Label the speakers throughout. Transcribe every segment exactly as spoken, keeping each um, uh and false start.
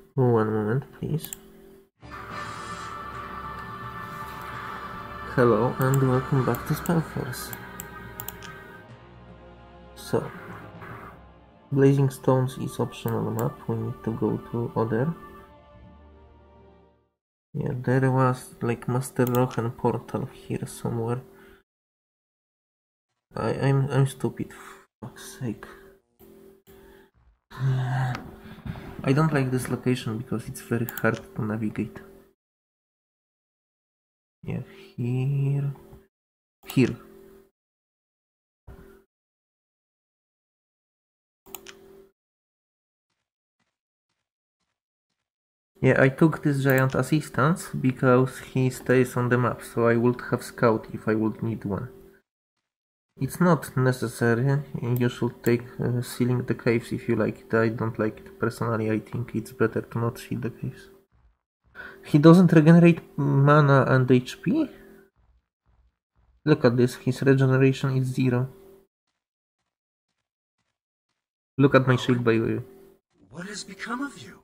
Speaker 1: One moment, please. Hello and welcome back to Spellforce. So, Blazing Stones is optional map, we need to go to other. Yeah, there was like Master Rohan portal here somewhere. I, I'm I'm stupid, for fuck's sake. I don't like this location because it's very hard to navigate. Yeah, here... Here. Yeah, I took this giant assistance because he stays on the map, so I would have scout if I would need one. It's not necessary, you should take uh, sealing the caves if you like it. I don't like it personally, I think it's better to not seal the caves. He doesn't regenerate mana and H P? Look at this, his regeneration is zero. Look at my shield by the way.
Speaker 2: What has become of you?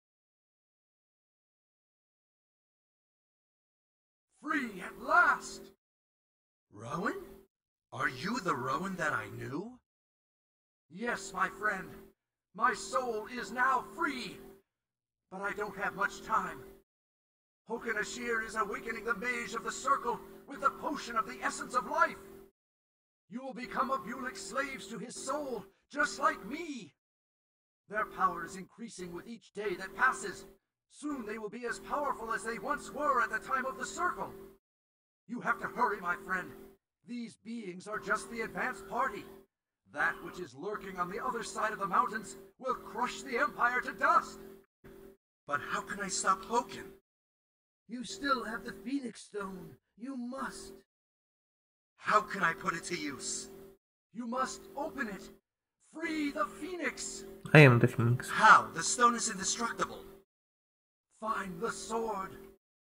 Speaker 2: Free at last! Rowan? Are you the Rowan that I knew? Yes, my friend. My soul is now free. But I don't have much time. Hokanashir is awakening the mage of the circle with the potion of the essence of life. You will become Abulik's slaves to his soul, just like me. Their power is increasing with each day that passes. Soon they will be as powerful as they once were at the time of the circle. You have to hurry, my friend. These beings are just the advanced party. That which is lurking on the other side of the mountains will crush the Empire to dust. But how can I stop Hokan? You still have the Phoenix Stone. You must. How can I put it to use? You must open it. Free the Phoenix.
Speaker 1: I am the Phoenix.
Speaker 2: How? The stone is indestructible. Find the sword.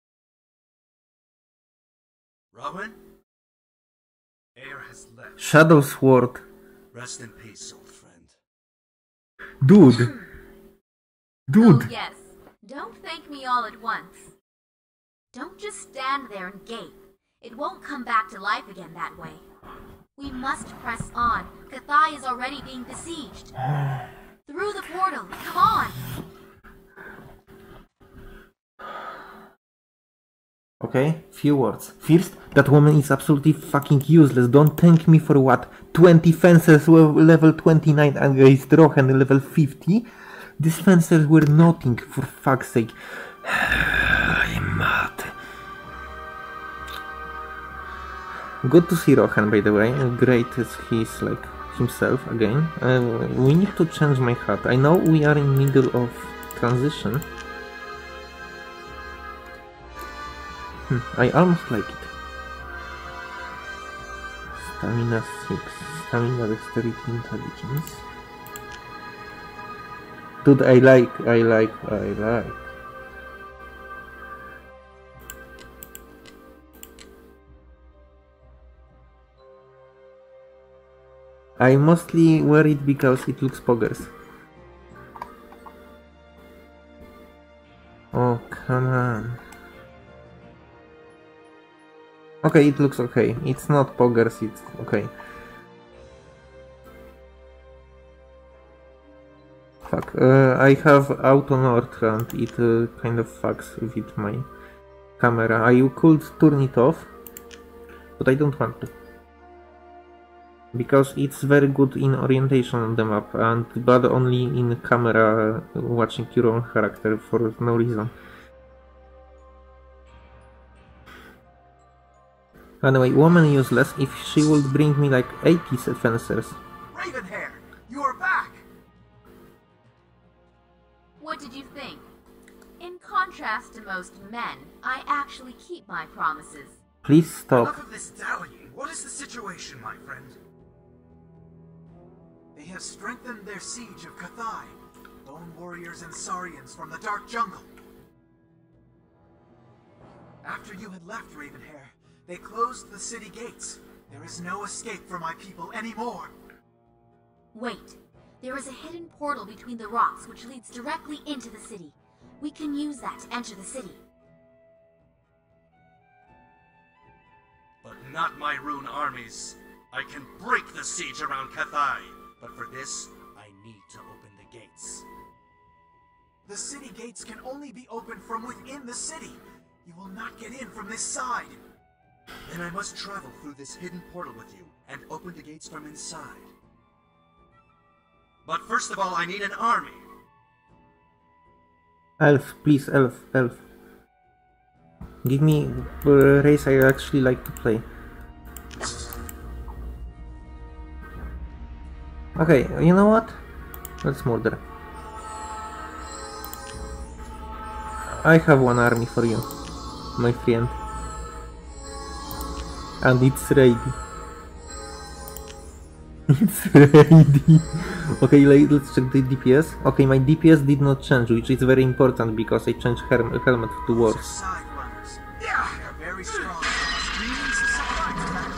Speaker 2: Rowan? Air has left.
Speaker 1: Shadow Sword.
Speaker 2: Rest in peace, old friend.
Speaker 1: Dude. Dude.
Speaker 3: Oh, yes. Don't thank me all at once. Don't just stand there and gape. It won't come back to life again that way. We must press on. Kathai is already being besieged. Through the portal. Come on.
Speaker 1: Okay, few words. First, that woman is absolutely fucking useless. Don't thank me for what? twenty fences were level twenty-nine against Rohan level fifty? These fences were nothing, for fuck's sake. I'm mad. Good to see Rohan, by the way. Great as he's like himself again. Uh, we need to change my hat. I know we are in middle of transition. Hmm, I almost like it. Stamina six. Stamina, dexterity, intelligence. Dude, I like, I like, I like. I mostly wear it because it looks poggers. Oh, come on. Okay, it looks okay. It's not poggers, it's okay. Fuck. Uh, I have auto north and it uh, kind of fucks with my camera. I could turn it off, but I don't want to. Because it's very good in orientation on the map, and but only in camera uh, watching your own character for no reason. Anyway, woman useless. If she would bring me like eighty fencers.
Speaker 2: Ravenhair, you are back!
Speaker 3: What did you think? In contrast to most men, I actually keep my promises.
Speaker 1: Please stop.
Speaker 2: Enough of this dallying. What is the situation, my friend? They have strengthened their siege of Kathai. Bone warriors and Saurians from the dark jungle. After you had left, Ravenhair, they closed the city gates. There is no escape for my people anymore.
Speaker 3: Wait. There is a hidden portal between the rocks which leads directly into the city. We can use that to enter the city.
Speaker 2: But not my rune armies. I can break the siege around Kathai. But for this, I need to open the gates.
Speaker 4: The city gates can only be opened from within the city. You will not get in from this side.
Speaker 2: Then I must travel through this hidden portal with you and open the gates from inside. But first of all, I need an army.
Speaker 1: Elf, please, elf, elf. Give me a race I actually like to play. Okay, you know what? Let's murder. I have one army for you, my friend. And it's ready. It's ready. Okay, let's check the D P S. Okay, my D P S did not change, which is very important because I changed her helmet to worse.
Speaker 4: Side runners. Yeah, they're very strong. Demons sometimes attack.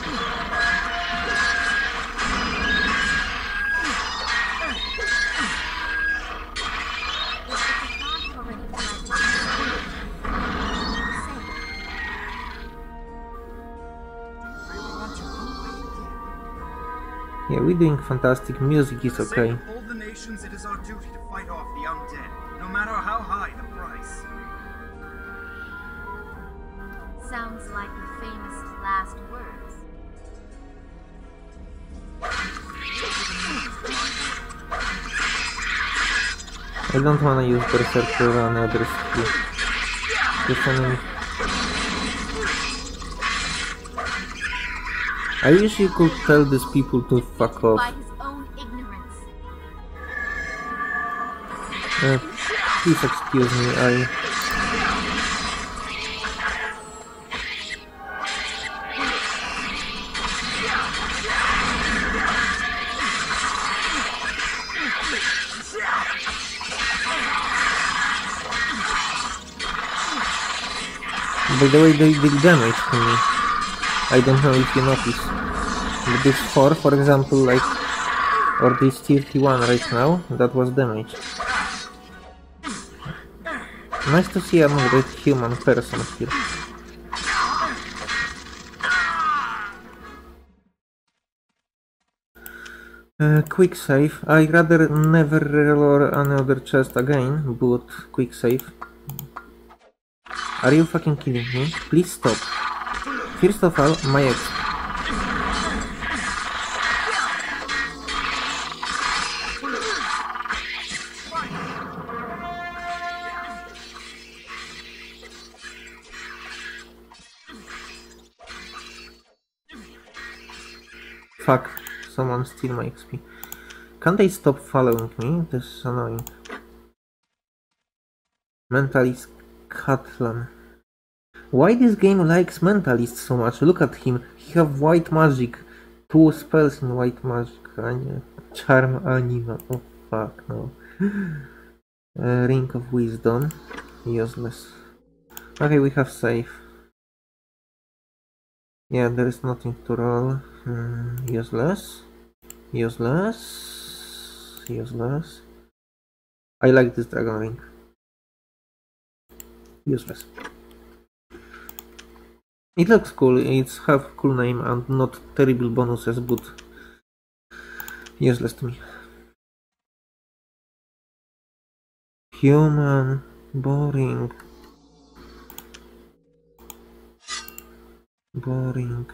Speaker 1: Yeah, we're doing fantastic. Music is okay.
Speaker 4: For all the nations, it is our duty to fight off the undead, no matter how high the price.
Speaker 3: Sounds like the famous last words.
Speaker 1: I don't wanna use Berserker on other skill. Just wanna... I wish you could tell these people to fuck off.
Speaker 3: By his own ignorance.
Speaker 1: Uh, please excuse me, I... By the way, they did damage to me. I don't know if you noticed. But this four, for example, like, or this thirty-one right now, that was damage. Nice to see another human person here. Uh, quick save. I'd rather never reload another chest again, but quick save. Are you fucking kidding me? Please stop. First of all, my ex. Fuck, someone steal my X P. Can't they stop following me? This is annoying. Mentalist Catalan. Why this game likes Mentalist so much? Look at him. He have white magic. Two spells in white magic. Charm anima. Oh fuck no. Uh, Ring of Wisdom. Useless. Okay, we have save. Yeah, there is nothing to roll. Mm, useless. Useless. Useless. I like this dragon ring. Useless. It looks cool, it's have cool name and not terrible bonuses, but useless to me. Human, boring. Boring.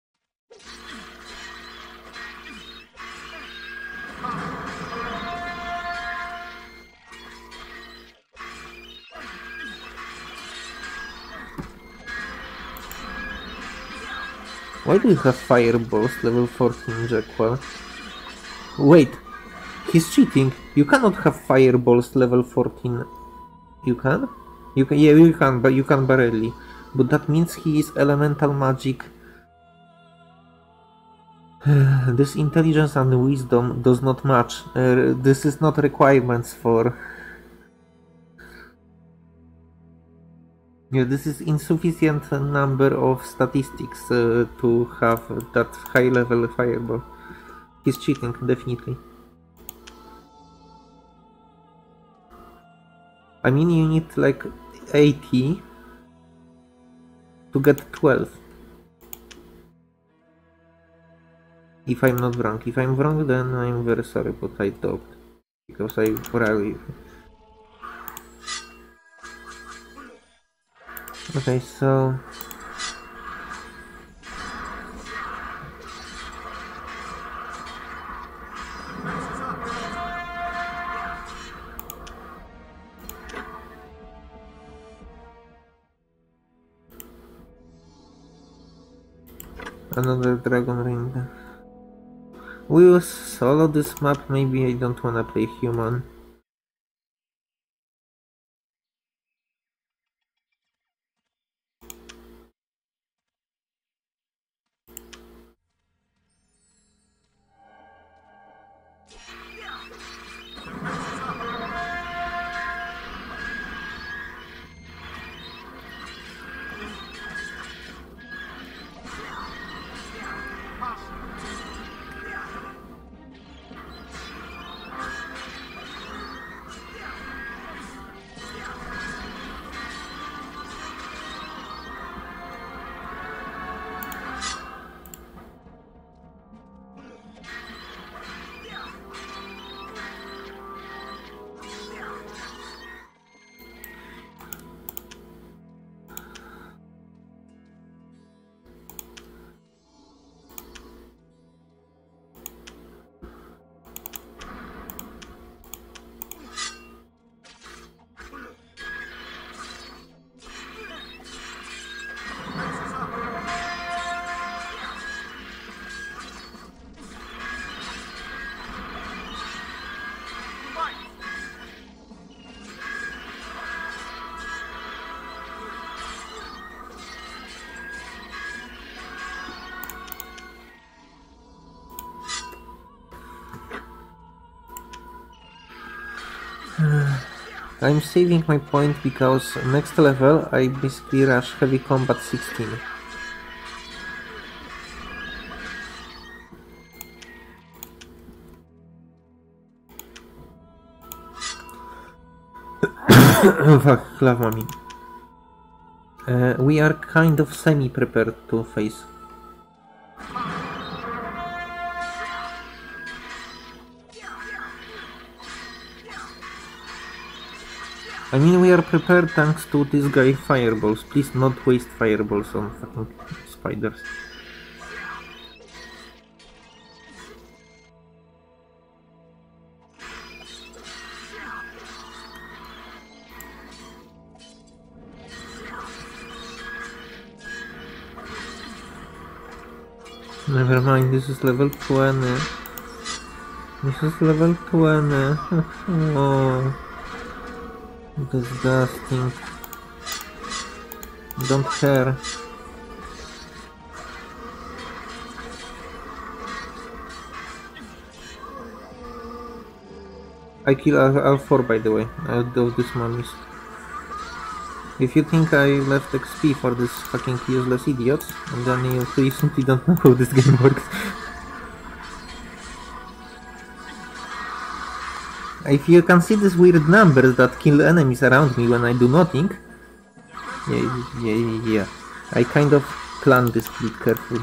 Speaker 1: Why do we have fireballs level fourteen Jackwell? Wait, he's cheating. You cannot have fireballs level fourteen. You can? You can, yeah, you can, but you can barely. But that means he is elemental magic. This intelligence and wisdom does not match. Uh, this is not requirements for... Yeah, this is insufficient number of statistics uh, to have that high level fireball. He's cheating, definitely. I mean, you need like eighty to get twelve. If I'm not wrong. If I'm wrong, then I'm very sorry, but I doubt. Because I rarely... Okay, so... Another dragon ring. We will solo this map, maybe I don't wanna play human. I'm saving my point because next level I basically rush heavy combat sixteen. Fuck, love mommy. Uh, we are kind of semi-prepared to face. I mean, we are prepared thanks to this guy fireballs. Please not waste fireballs on fucking spiders. Never mind, this is level twenty. This is level twenty. Oh. Disgusting. Don't care. I kill all four, by the way, out of these mummies. If you think I left X P for these fucking useless idiots, then you simply don't know how this game works. If you can see these weird numbers that kill enemies around me when I do nothing, yeah, yeah, yeah, I kind of planned this pretty carefully.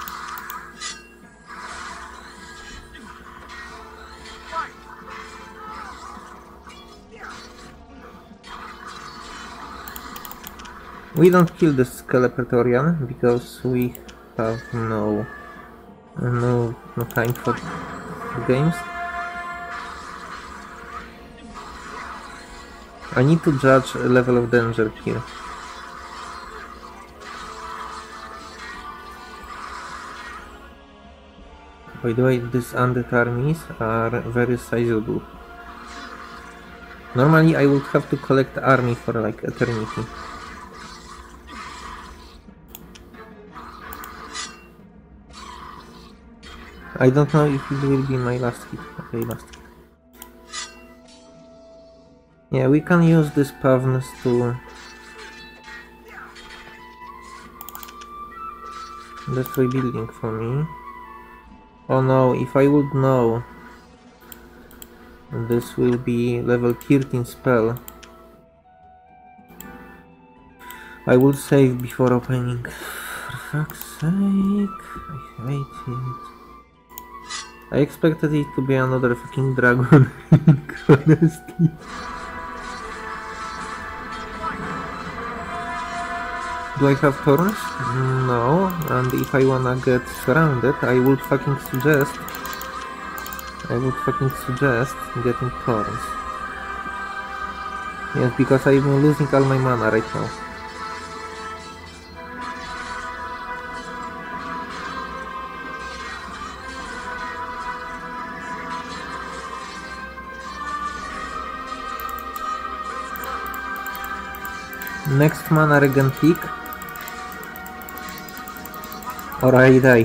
Speaker 1: We don't kill the Skelepretorian because we have no, no, no time for, for games. I need to judge a level of danger here. By the way, these undead armies are very sizable. Normally I would have to collect army for like eternity. I don't know if it will be my last hit. Okay, last hit. Yeah, we can use this pavness to destroy building for me. Oh no, if I would know this will be level thirteen spell, I will save before opening. For fuck's sake, I hate it. I expected it to be another fucking dragon, honestly. Do I have thorns? No, and if I wanna get surrounded, I would fucking suggest... I would fucking suggest getting thorns. Yes, because I'm losing all my mana right now. Next mana regen peak, or I die.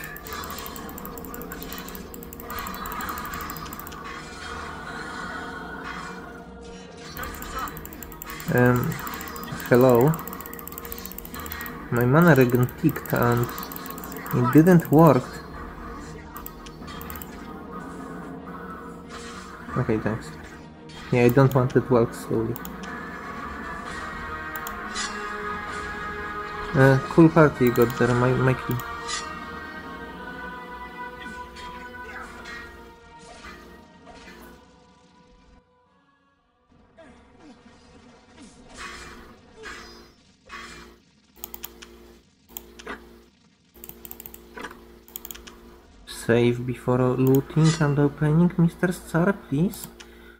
Speaker 1: Um, hello. My mana regen peaked and it didn't work. Okay, thanks. Yeah, I don't want it to walk slowly. Uh, cool party you got there, my Mikey. Save before looting and opening, Mister Star, please.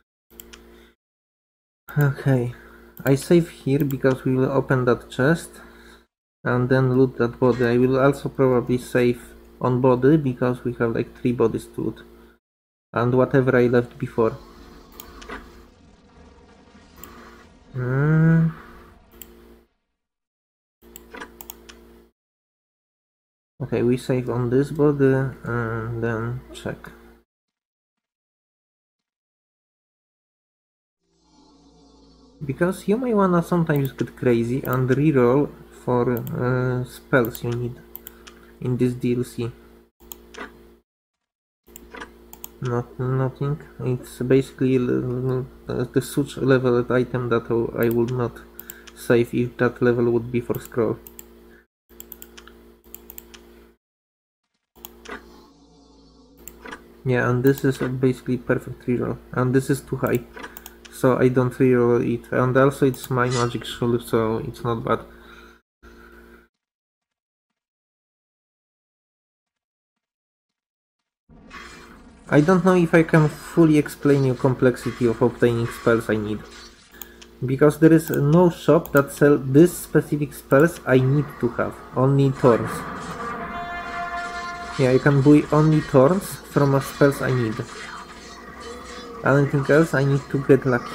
Speaker 1: Okay, I save here because we will open that chest and then loot that body. I will also probably save on body because we have like three bodies to loot. And whatever I left before. Mm. Okay, we save on this body and then check. Because you may wanna sometimes get crazy and reroll for uh, spells you need in this D L C. Not nothing. It's basically uh, the such leveled item that I would not save if that level would be for scroll. Yeah, and this is basically perfect reroll, and this is too high, so I don't reroll it. And also it's my magic shoe, so it's not bad. I don't know if I can fully explain you complexity of obtaining spells I need. Because there is no shop that sells these specific spells I need to have, only thorns. Yeah, I can buy only thorns from the spells I need. Anything else I need to get lucky.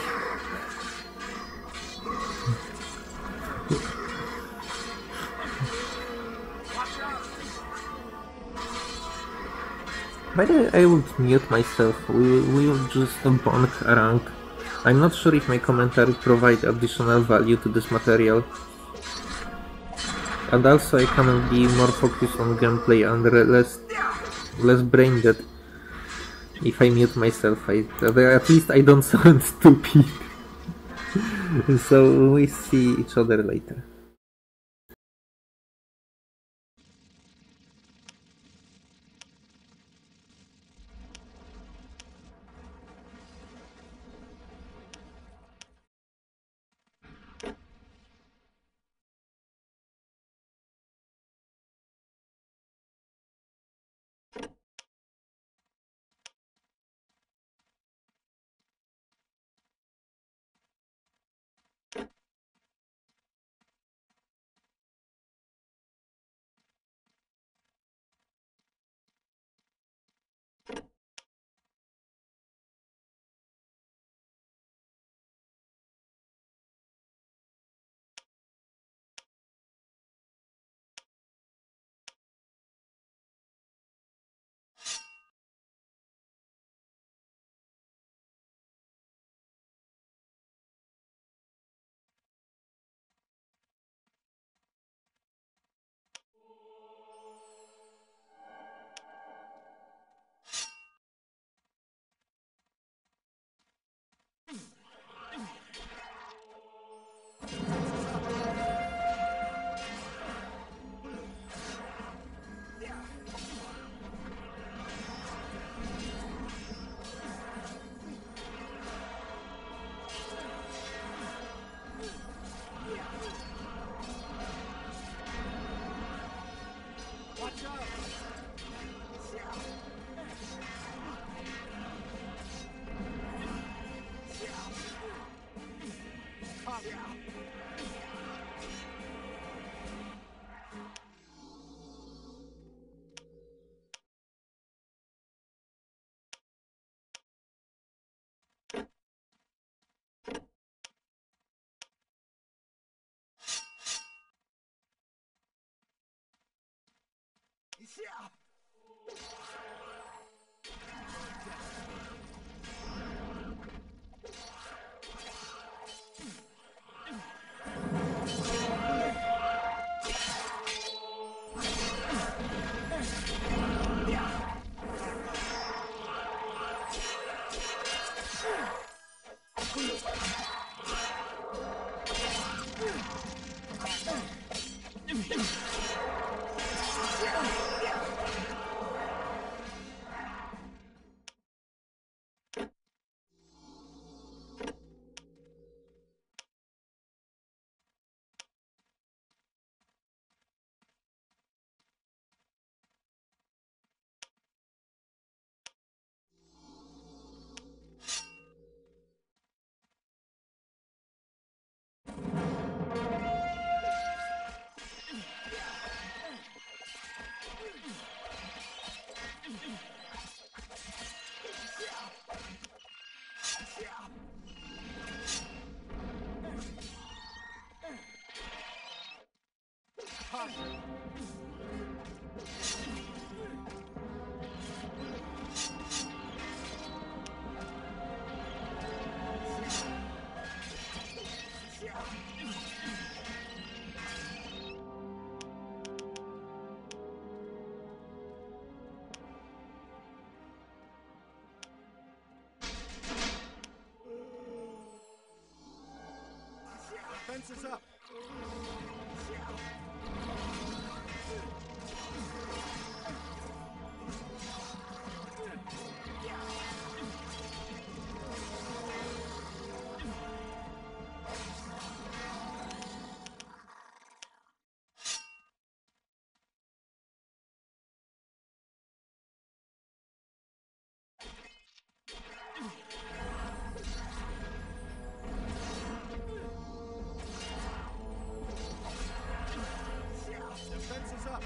Speaker 1: By the way, I would mute myself, we will just bonk around. I'm not sure if my commentary provides additional value to this material. And also I can be more focused on gameplay and less, less brain dead if I mute myself. I, at least I don't sound stupid. So we see each other later.
Speaker 4: Defenses up! Defenses up!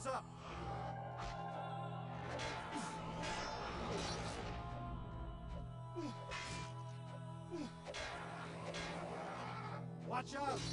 Speaker 2: is up! Watch out!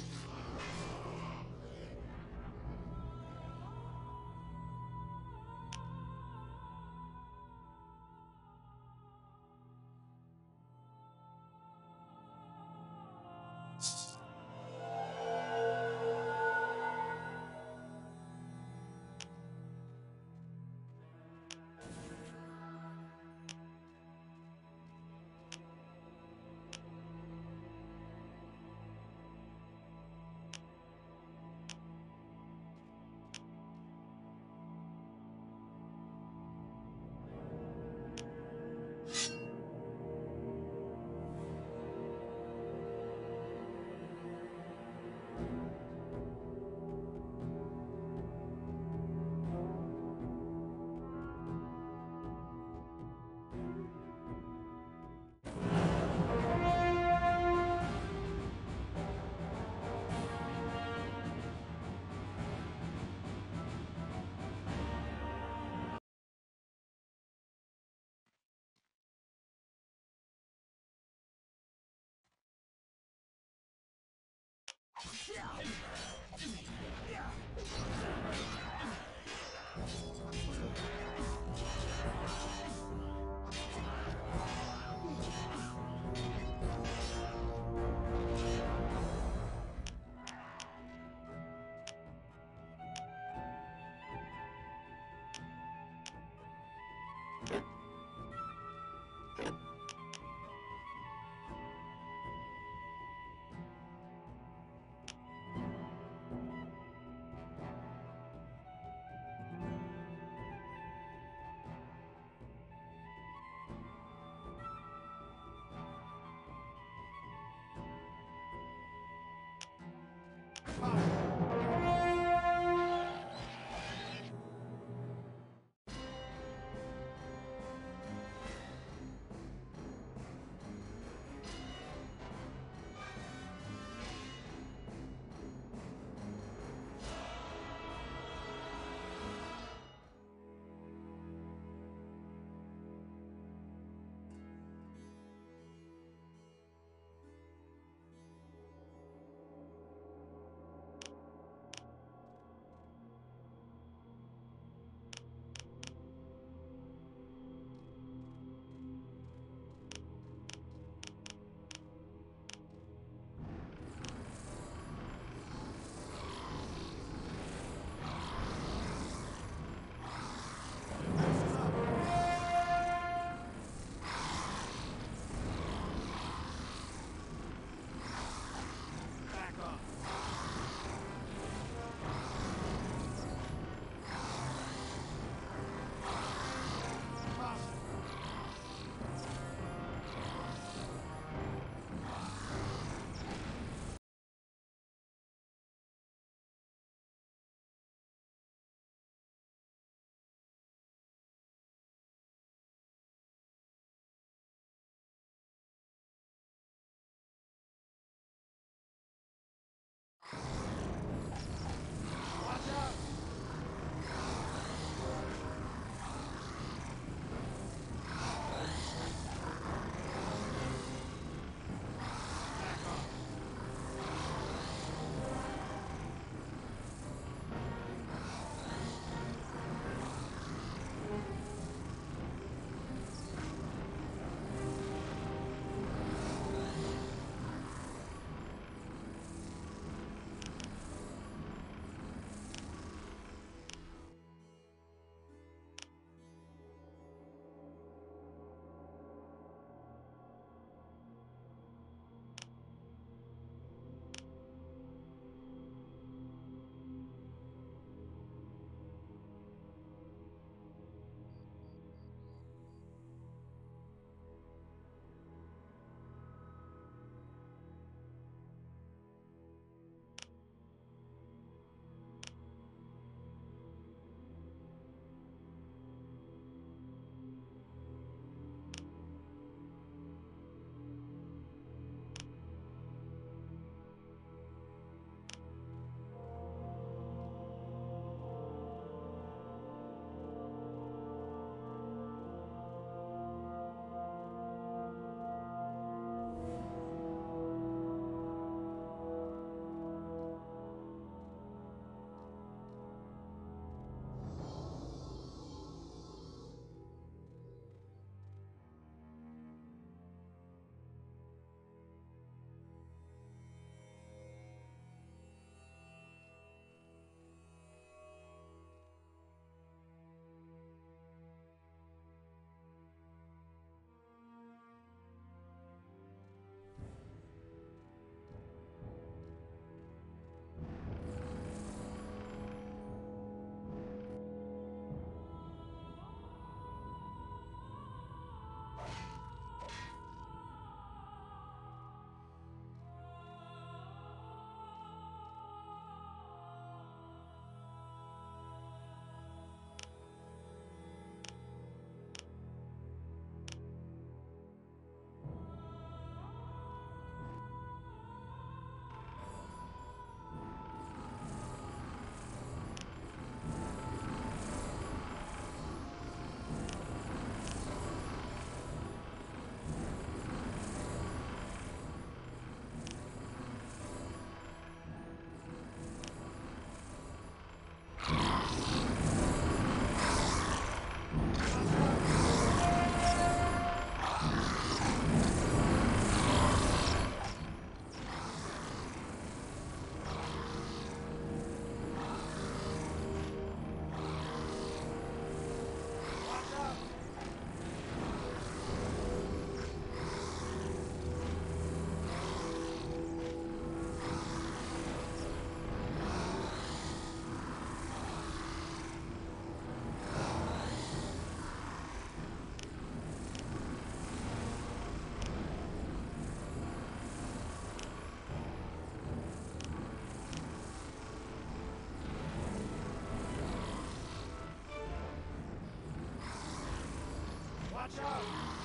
Speaker 4: Watch out!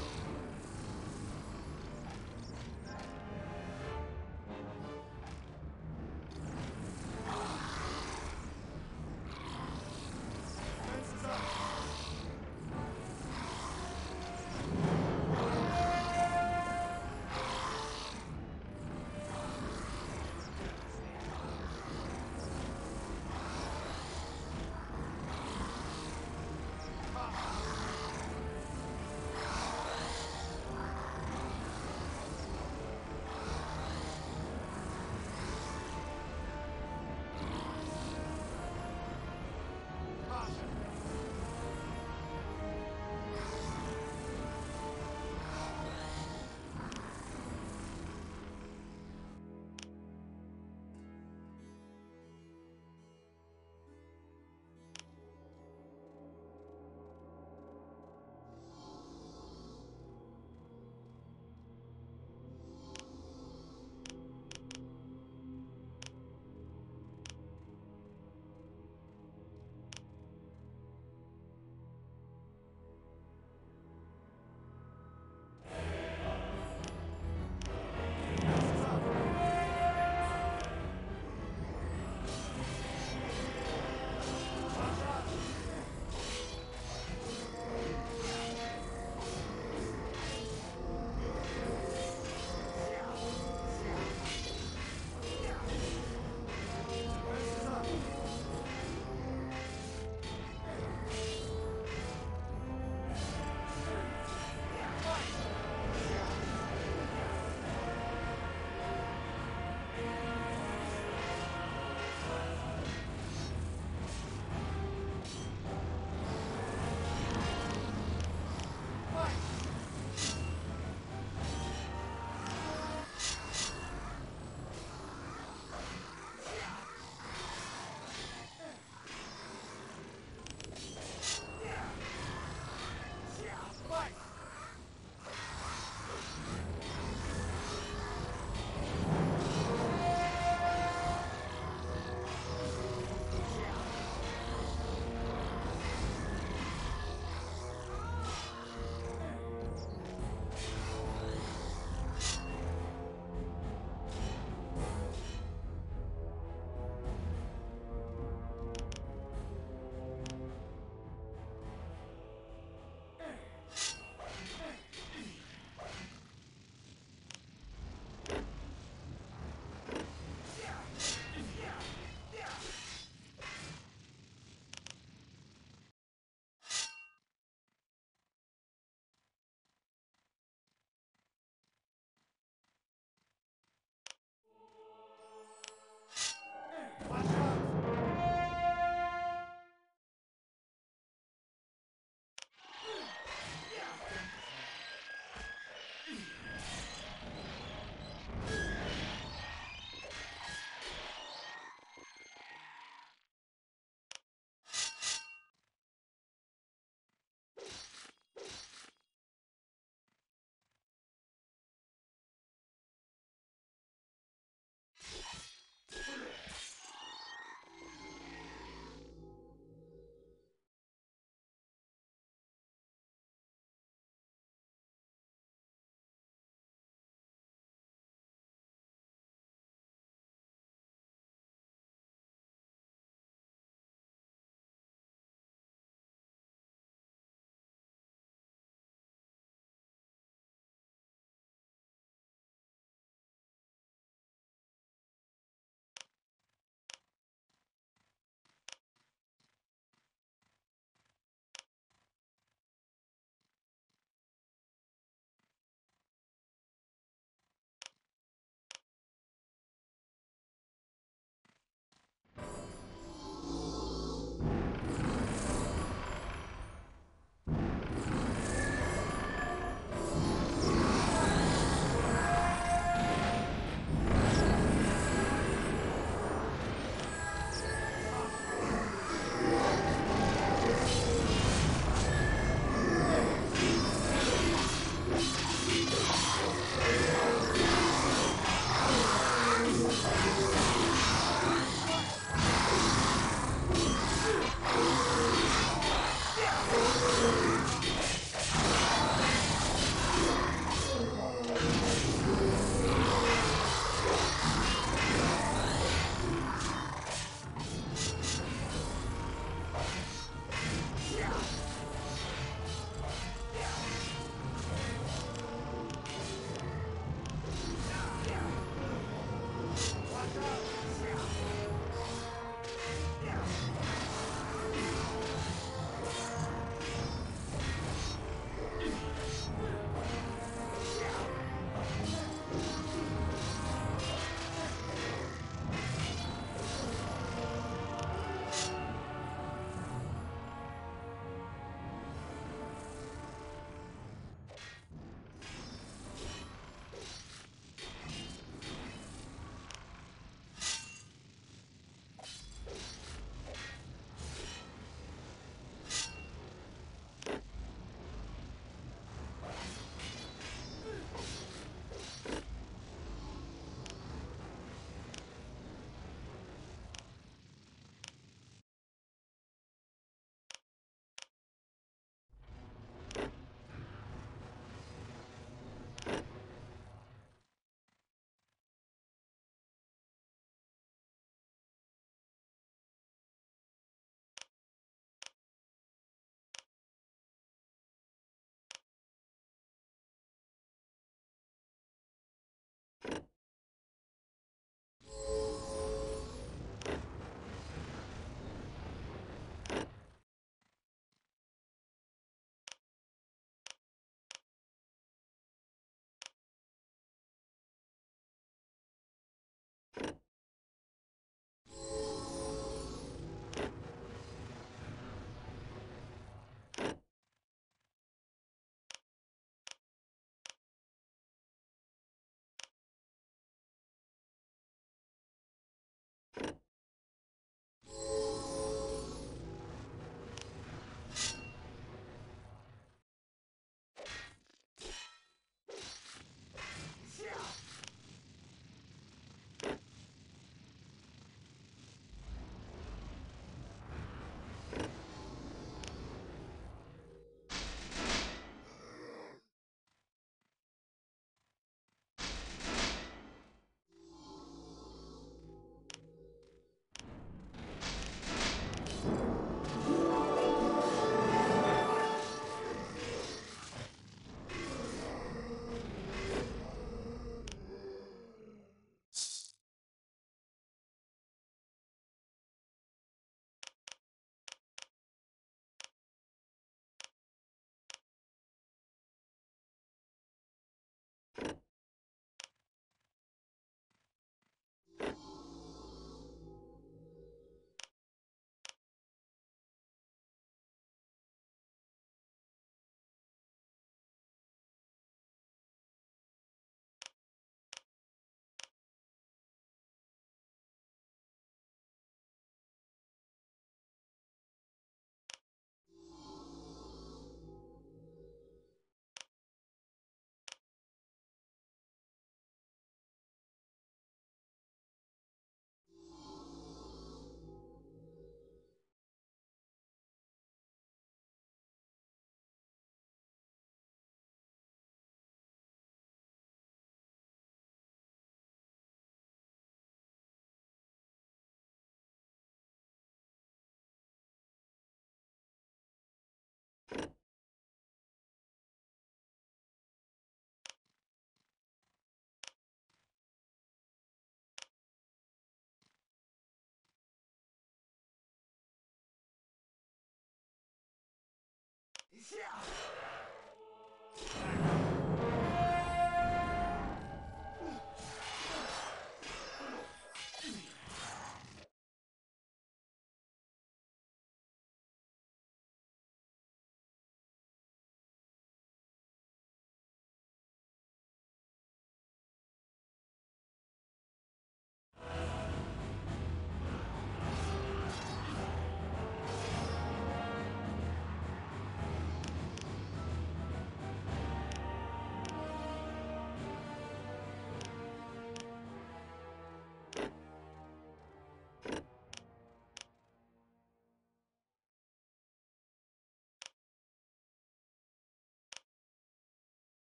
Speaker 4: Fence is up!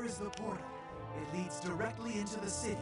Speaker 4: is the portal. It leads directly into the city.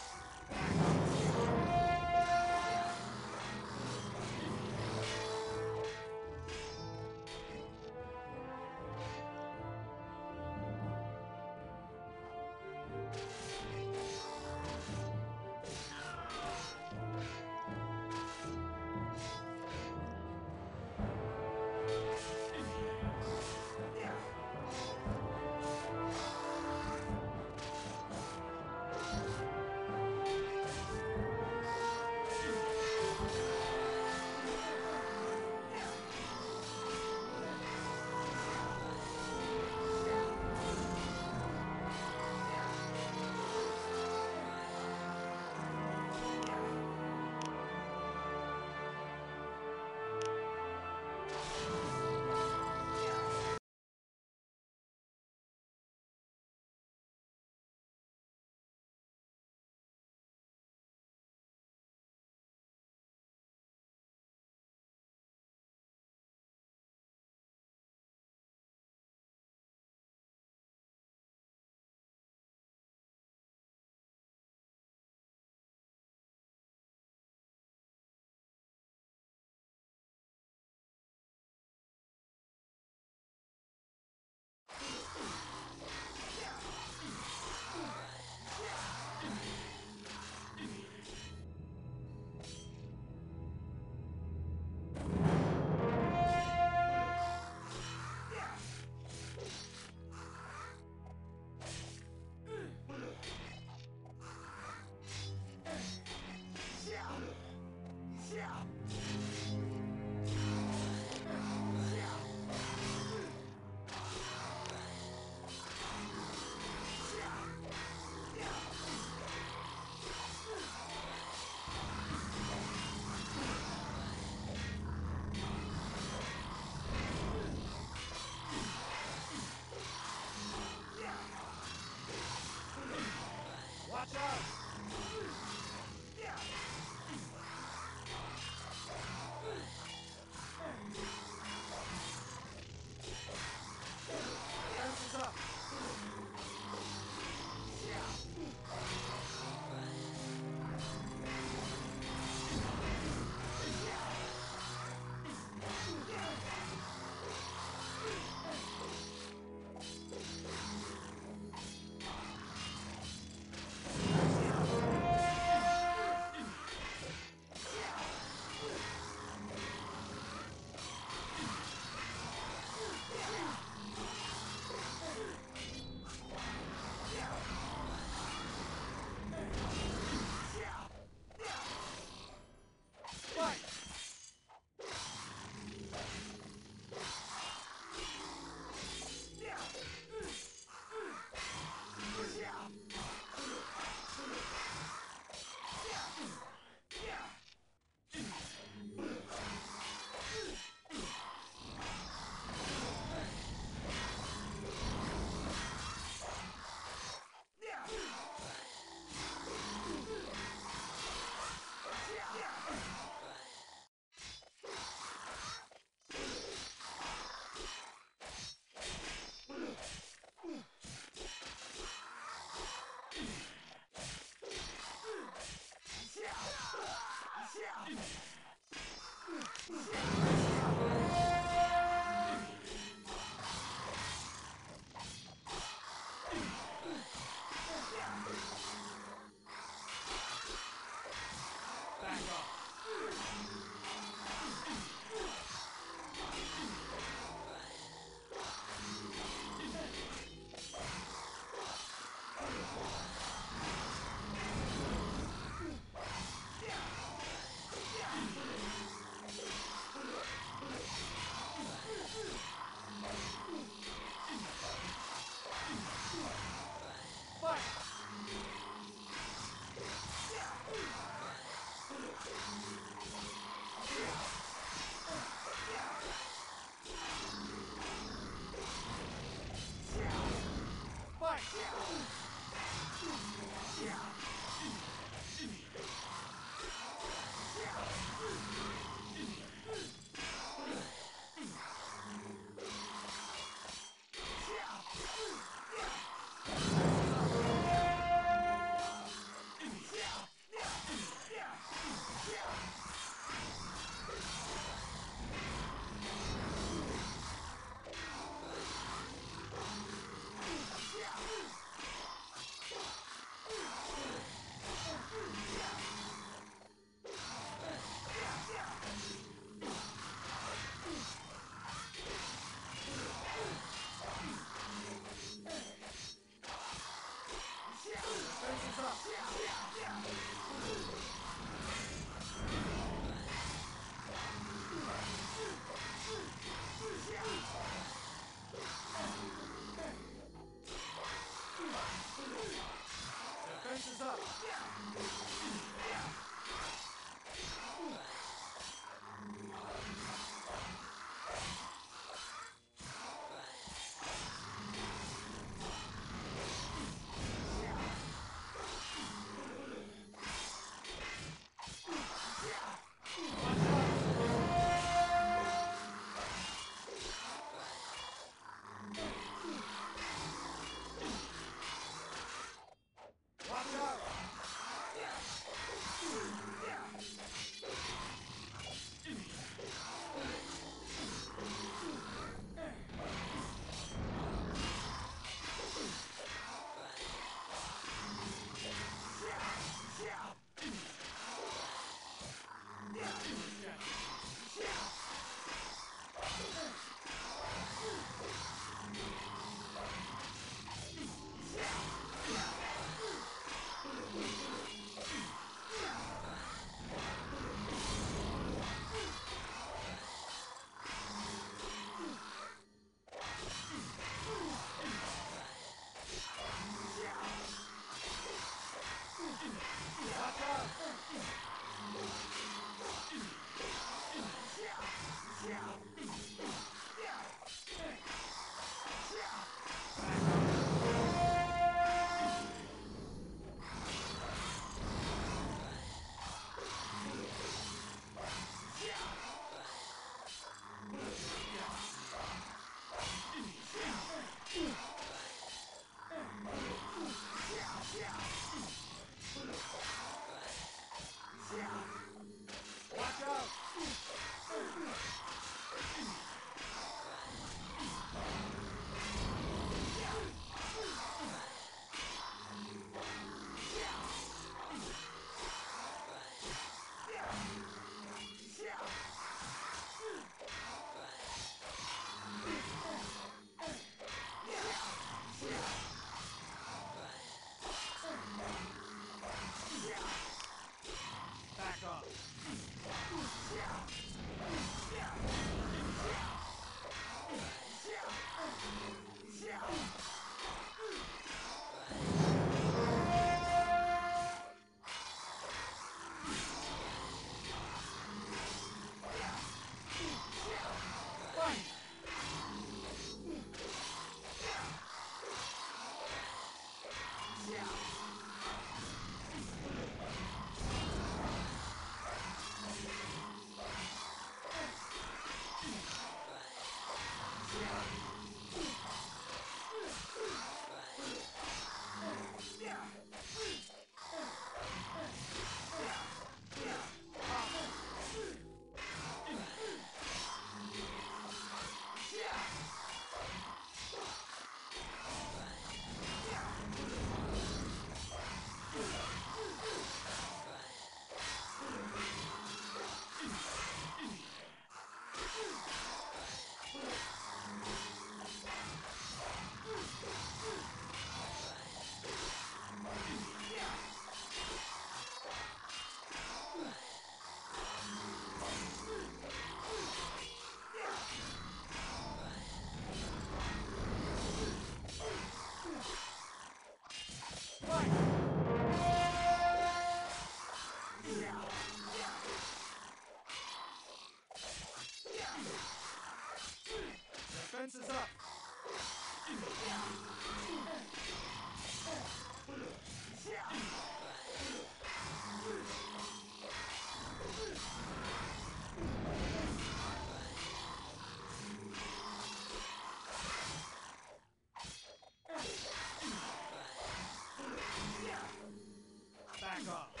Speaker 4: Back up.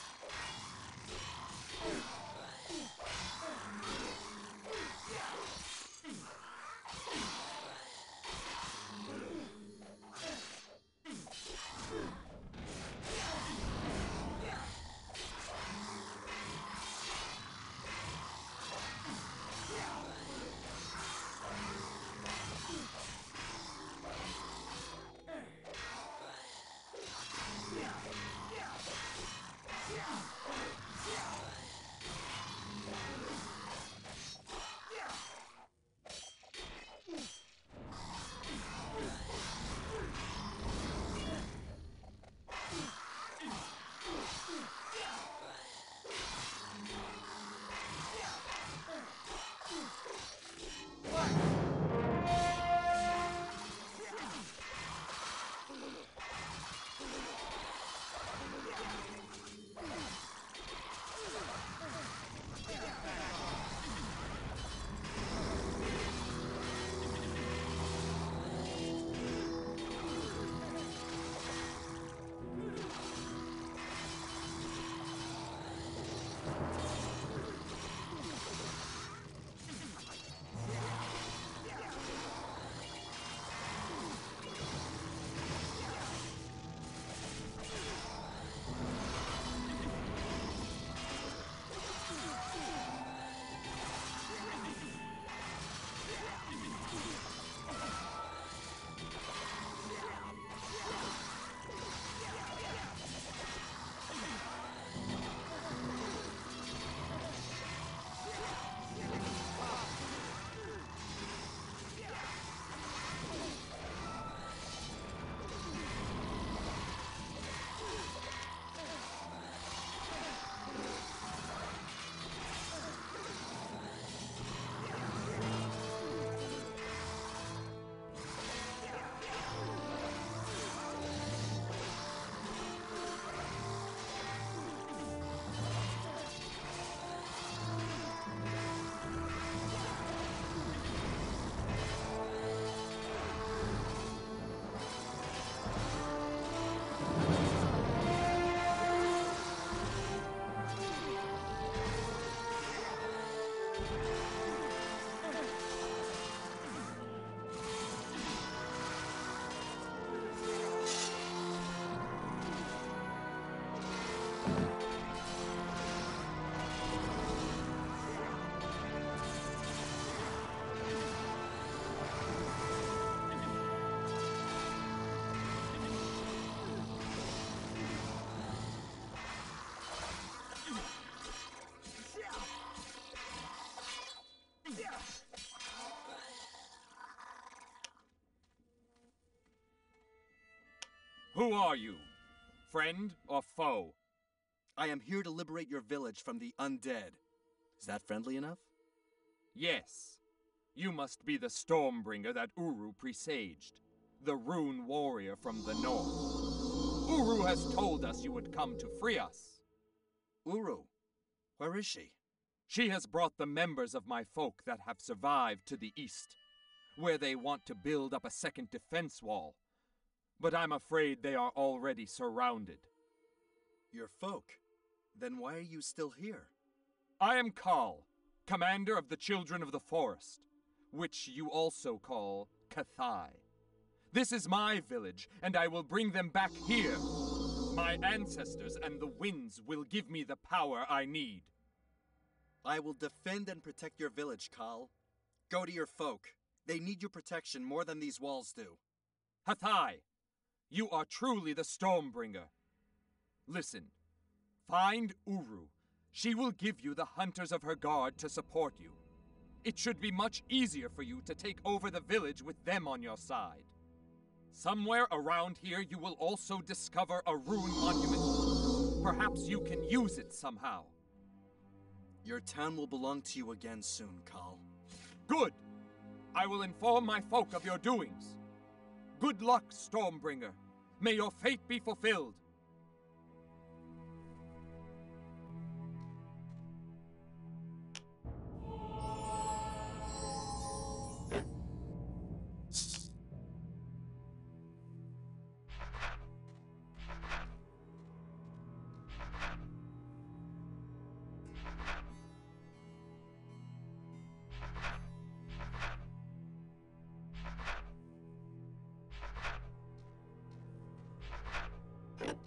Speaker 5: Who are you? Friend or foe?
Speaker 6: I am here to liberate your village from the undead. Is that friendly enough?
Speaker 5: Yes. You must be the Stormbringer that Uru presaged, the rune warrior from the north. Uru has told us you would come to free us.
Speaker 6: Uru? Where is she?
Speaker 5: She has brought the members of my folk that have survived to the east, where they want to build up a second defense wall. But I'm afraid they are already surrounded.
Speaker 6: Your folk? Then why are you still here?
Speaker 5: I am Karl, commander of the Children of the Forest, which you also call Kathai. This is my village, and I will bring them back here. My ancestors and the winds will give me the power I need.
Speaker 6: I will defend and protect your village, Karl. Go to your folk. They need your protection more than these walls do.
Speaker 5: Kathai, you are truly the Stormbringer. Listen, find Uru. She will give you the hunters of her guard to support you. It should be much easier for you to take over the village with them on your side. Somewhere around here you will also discover a rune monument. Perhaps you can use it somehow.
Speaker 6: Your town will belong to you again soon, Karl.
Speaker 5: Good! I will inform my folk of your doings. Good luck, Stormbringer. May your fate be fulfilled.
Speaker 3: You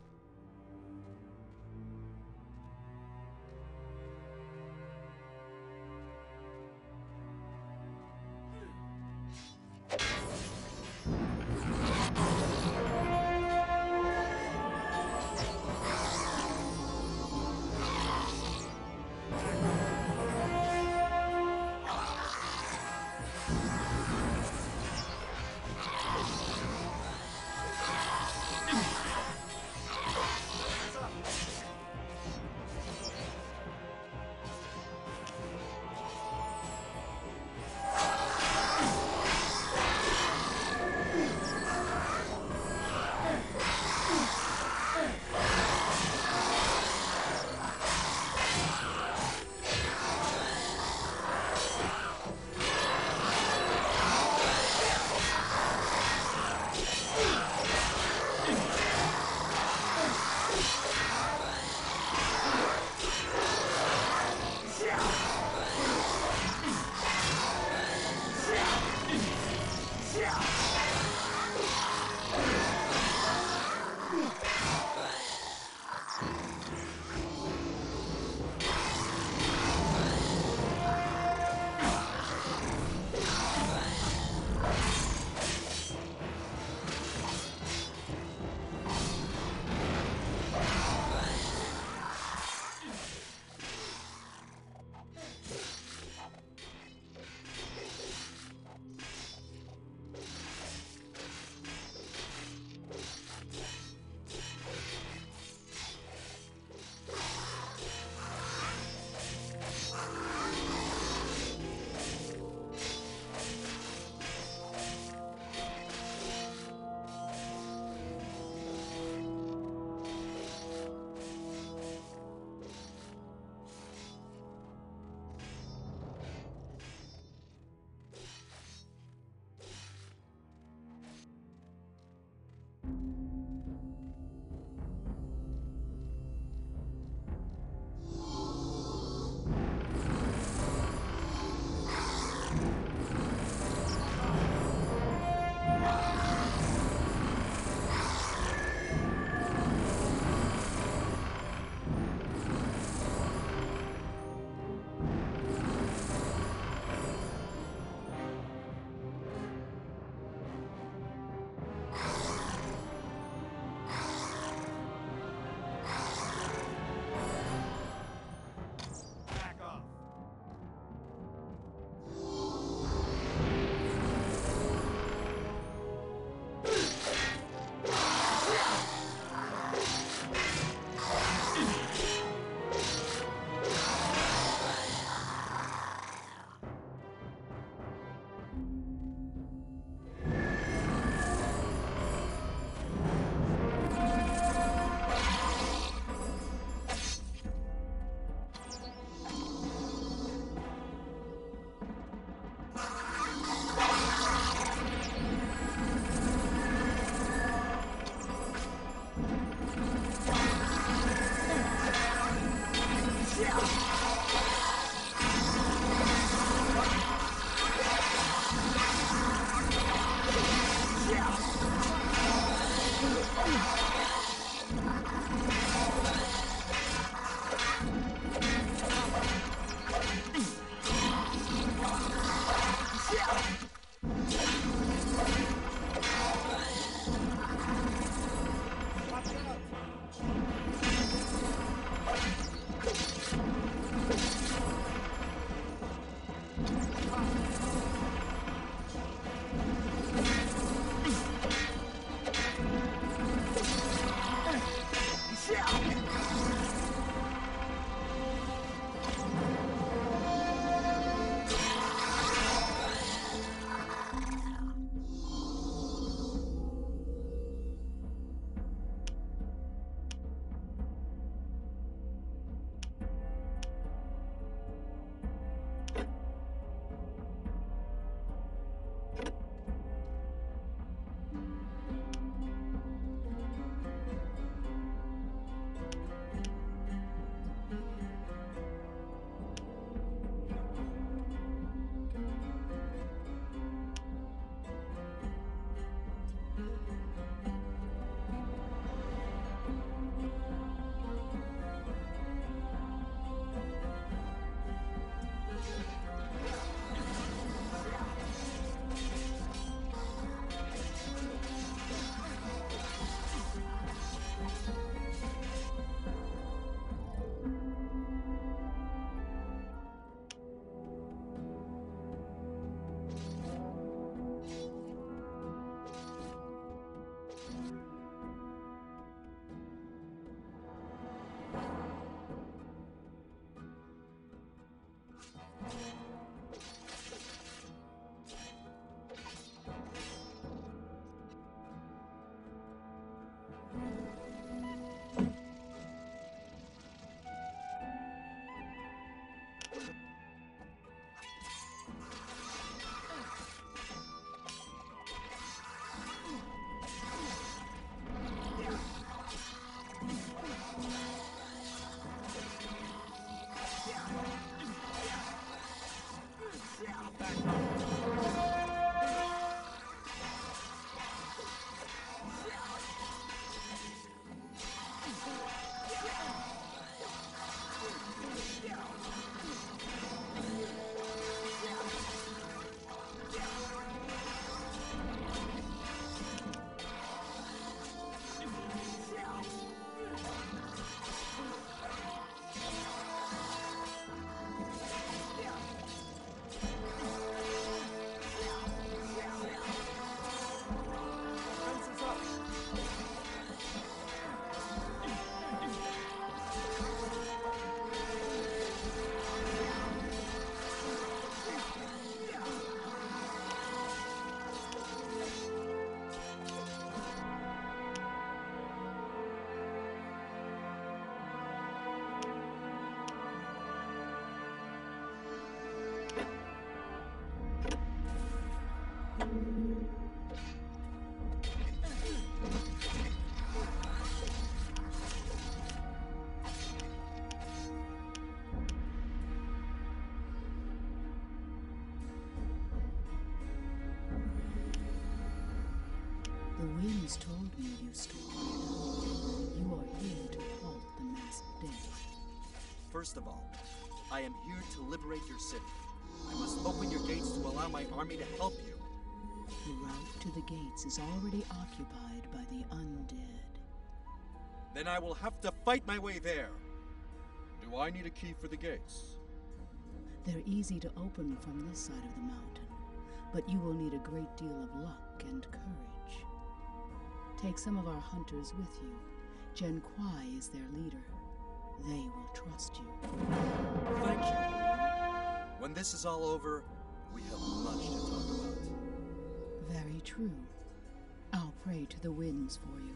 Speaker 7: The winds told me of you, Stormbringer. You are here to halt the masked dead.
Speaker 6: First of all, I am here to liberate your city. I must open your gates to allow my army to help you.
Speaker 7: The route to the gates is already occupied by the undead.
Speaker 6: Then I will have to fight my way there. Do I need a key for the gates?
Speaker 7: They're easy to open from this side of the mountain, but you will need a great deal of luck and courage. Take some of our hunters with you. Jen Kwai is their leader. They will trust you.
Speaker 6: Thank you. When this is all over, we have much to talk about.
Speaker 7: Very true. I'll pray to the winds for you.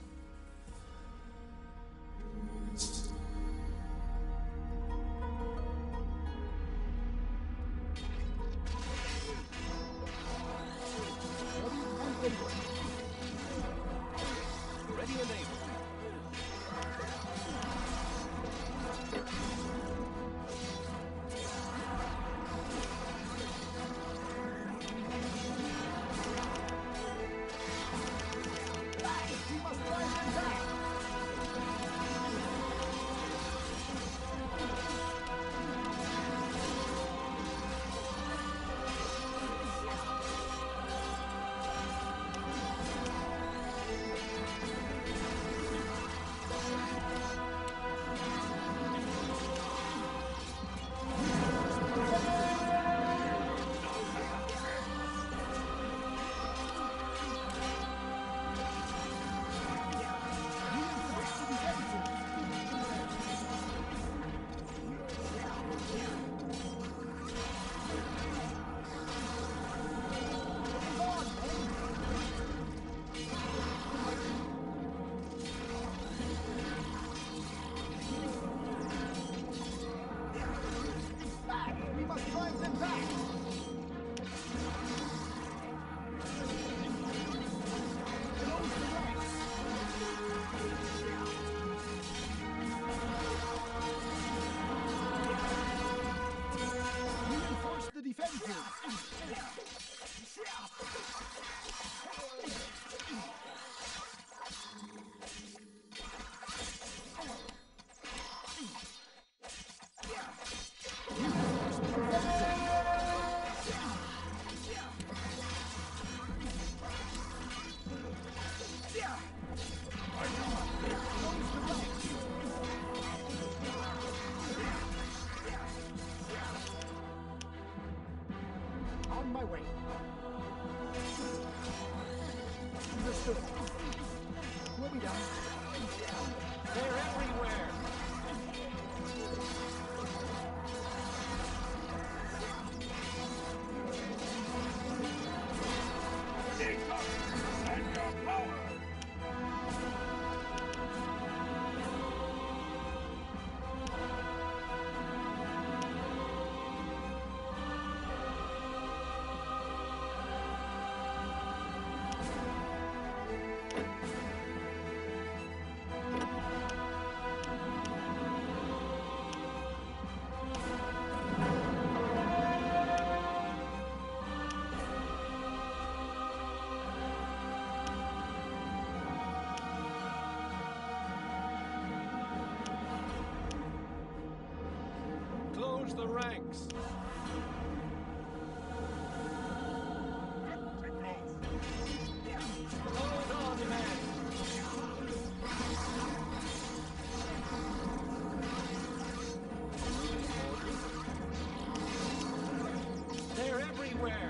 Speaker 5: Ready and able.
Speaker 2: On my way. Understood. We'll be done. They're everywhere. And your power. Close the ranks. Hold on, men. They're everywhere.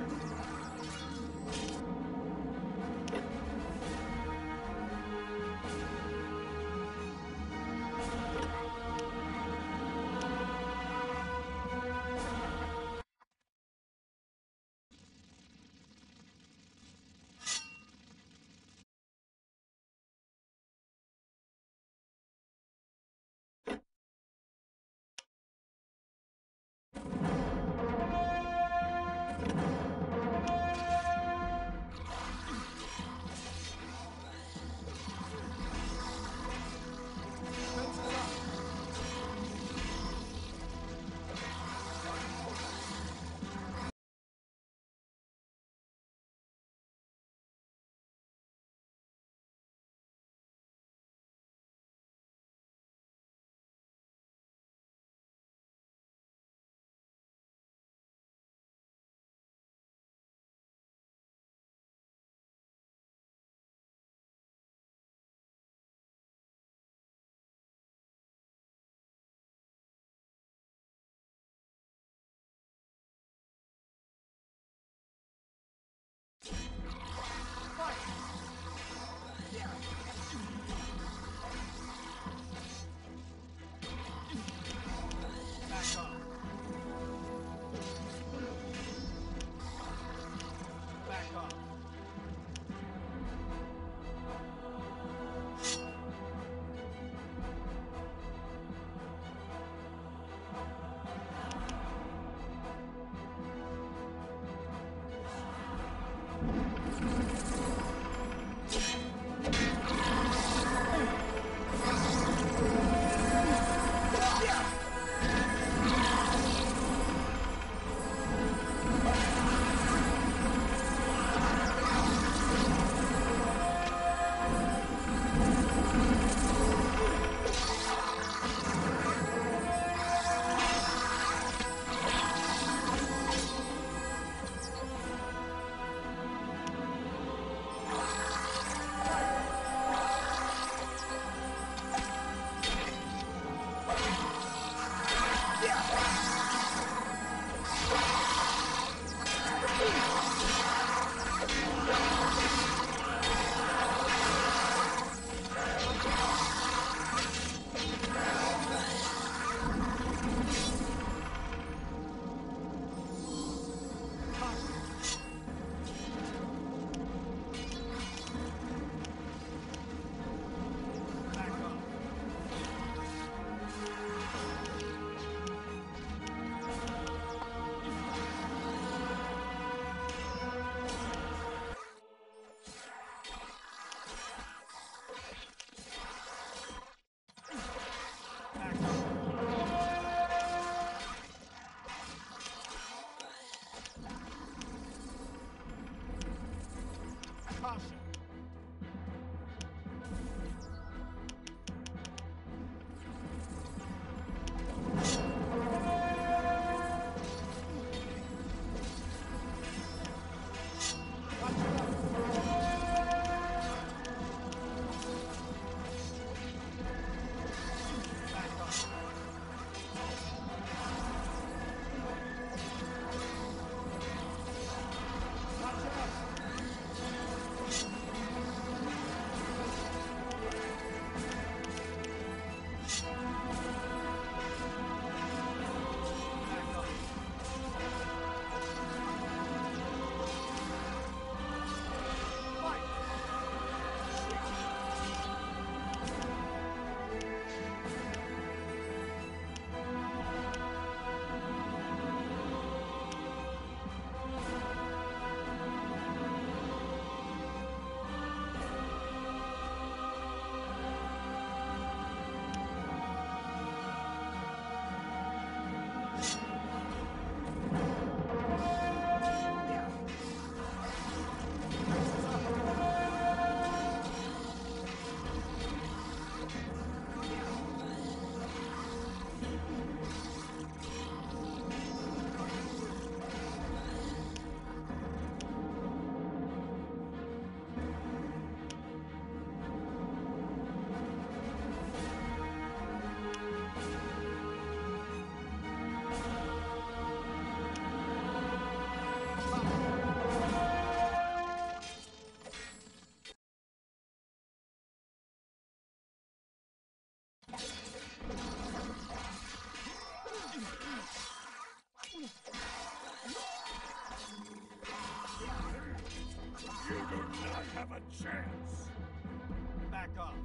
Speaker 8: You do not have a chance.
Speaker 6: Back off.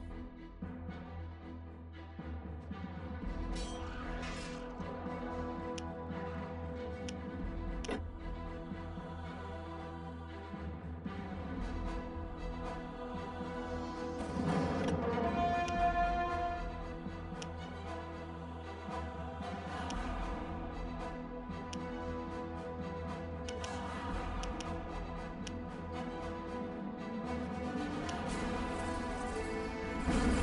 Speaker 8: You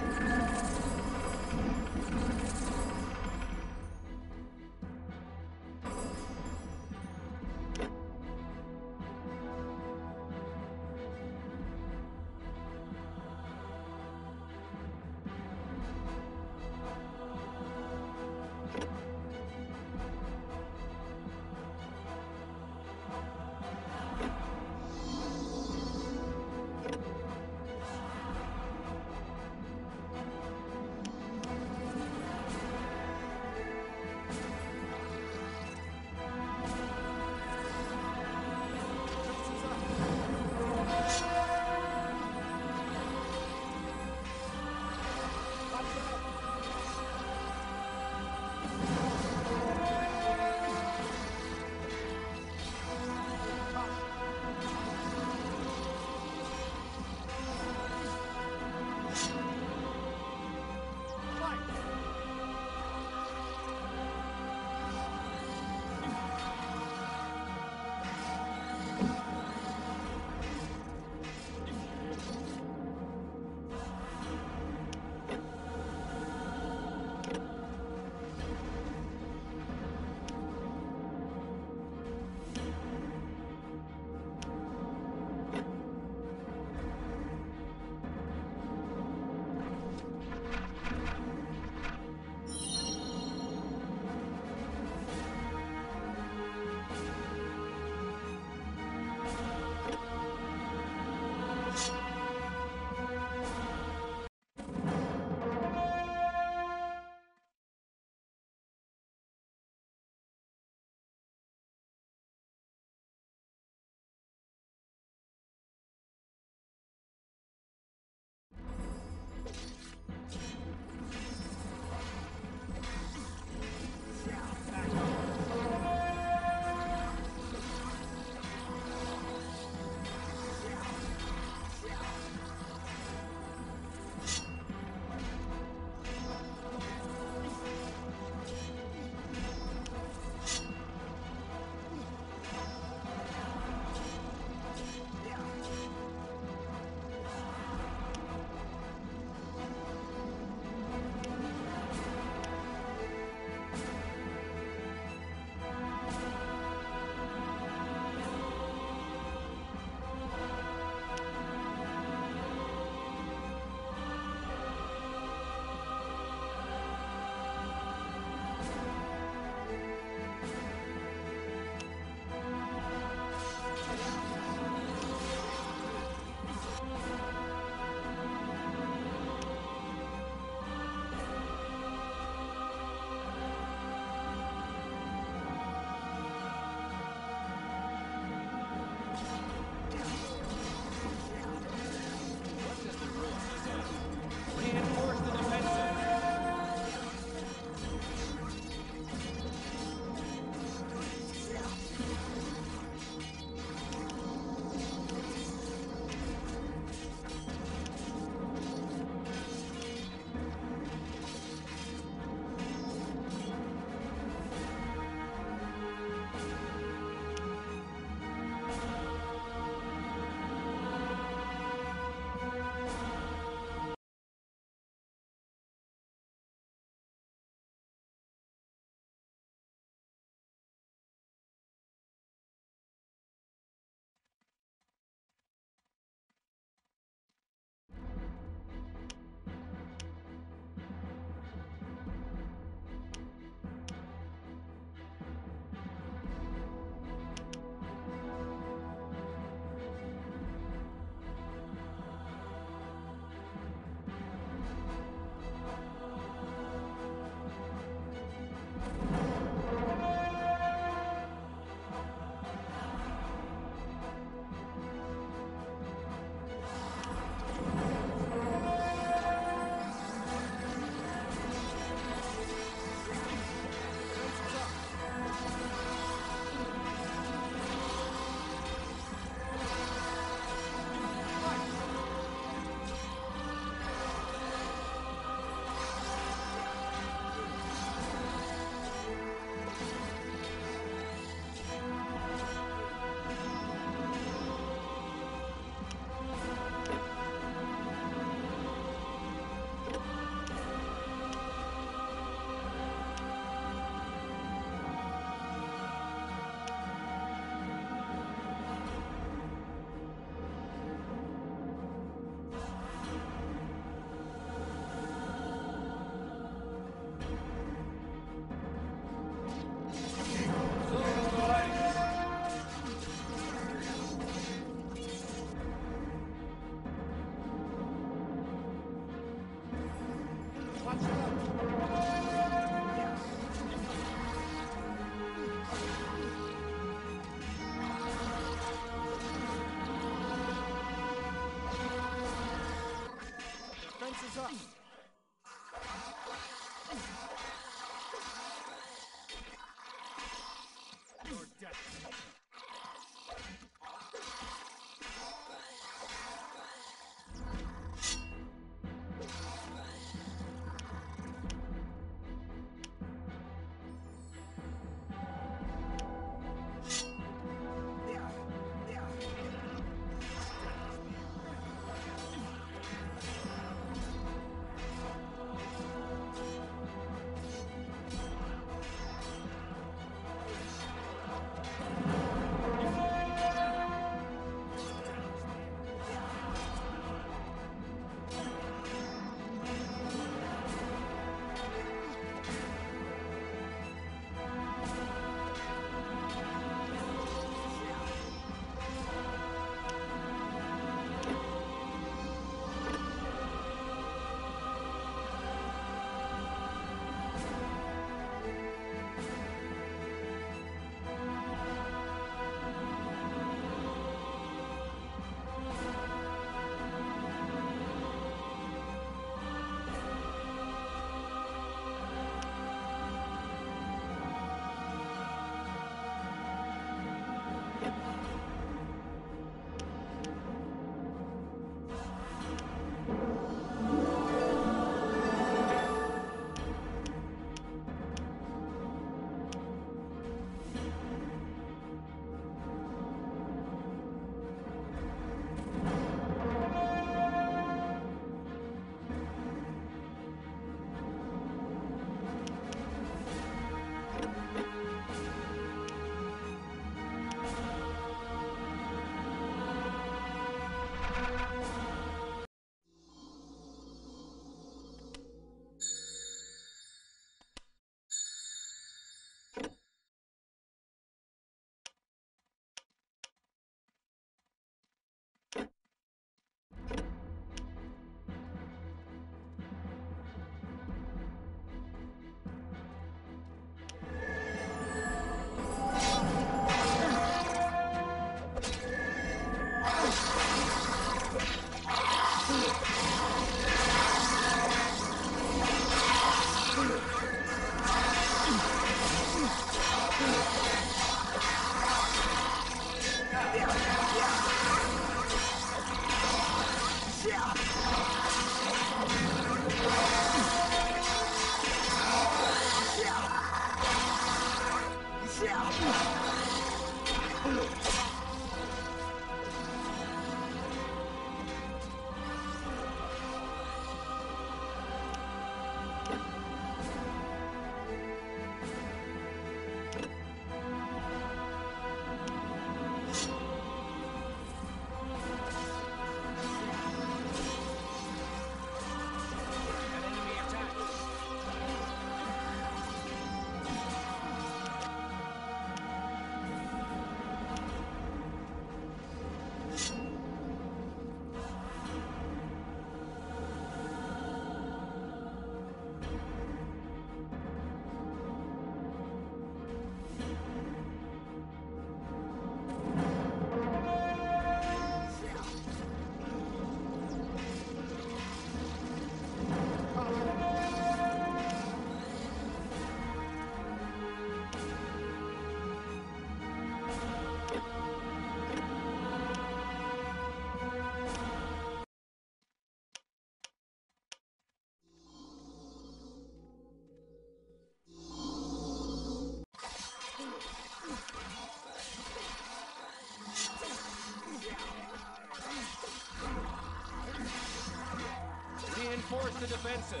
Speaker 5: Reinforce the defenses.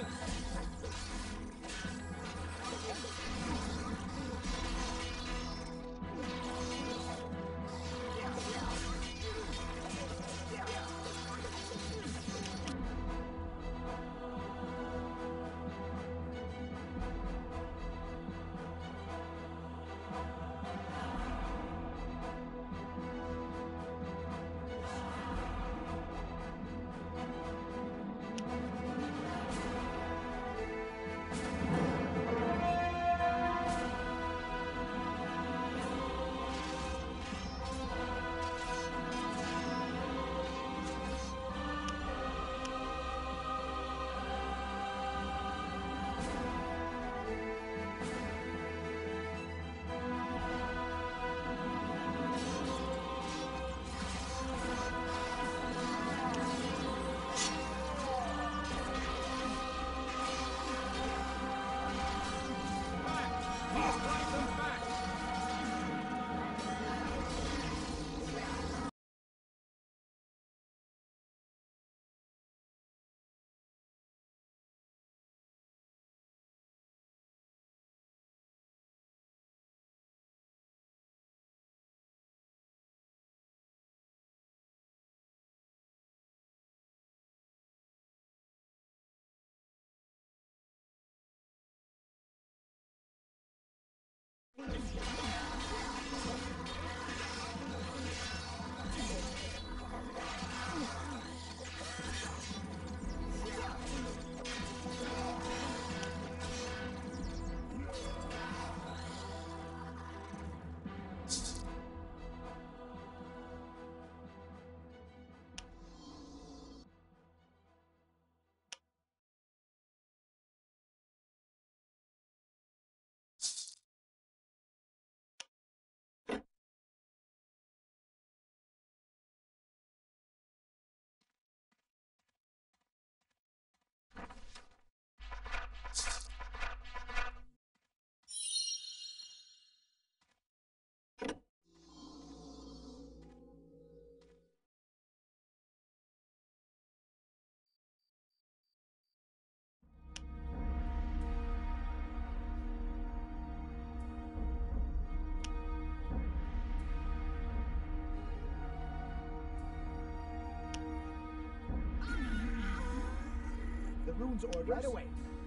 Speaker 9: The rune's orders. Right away.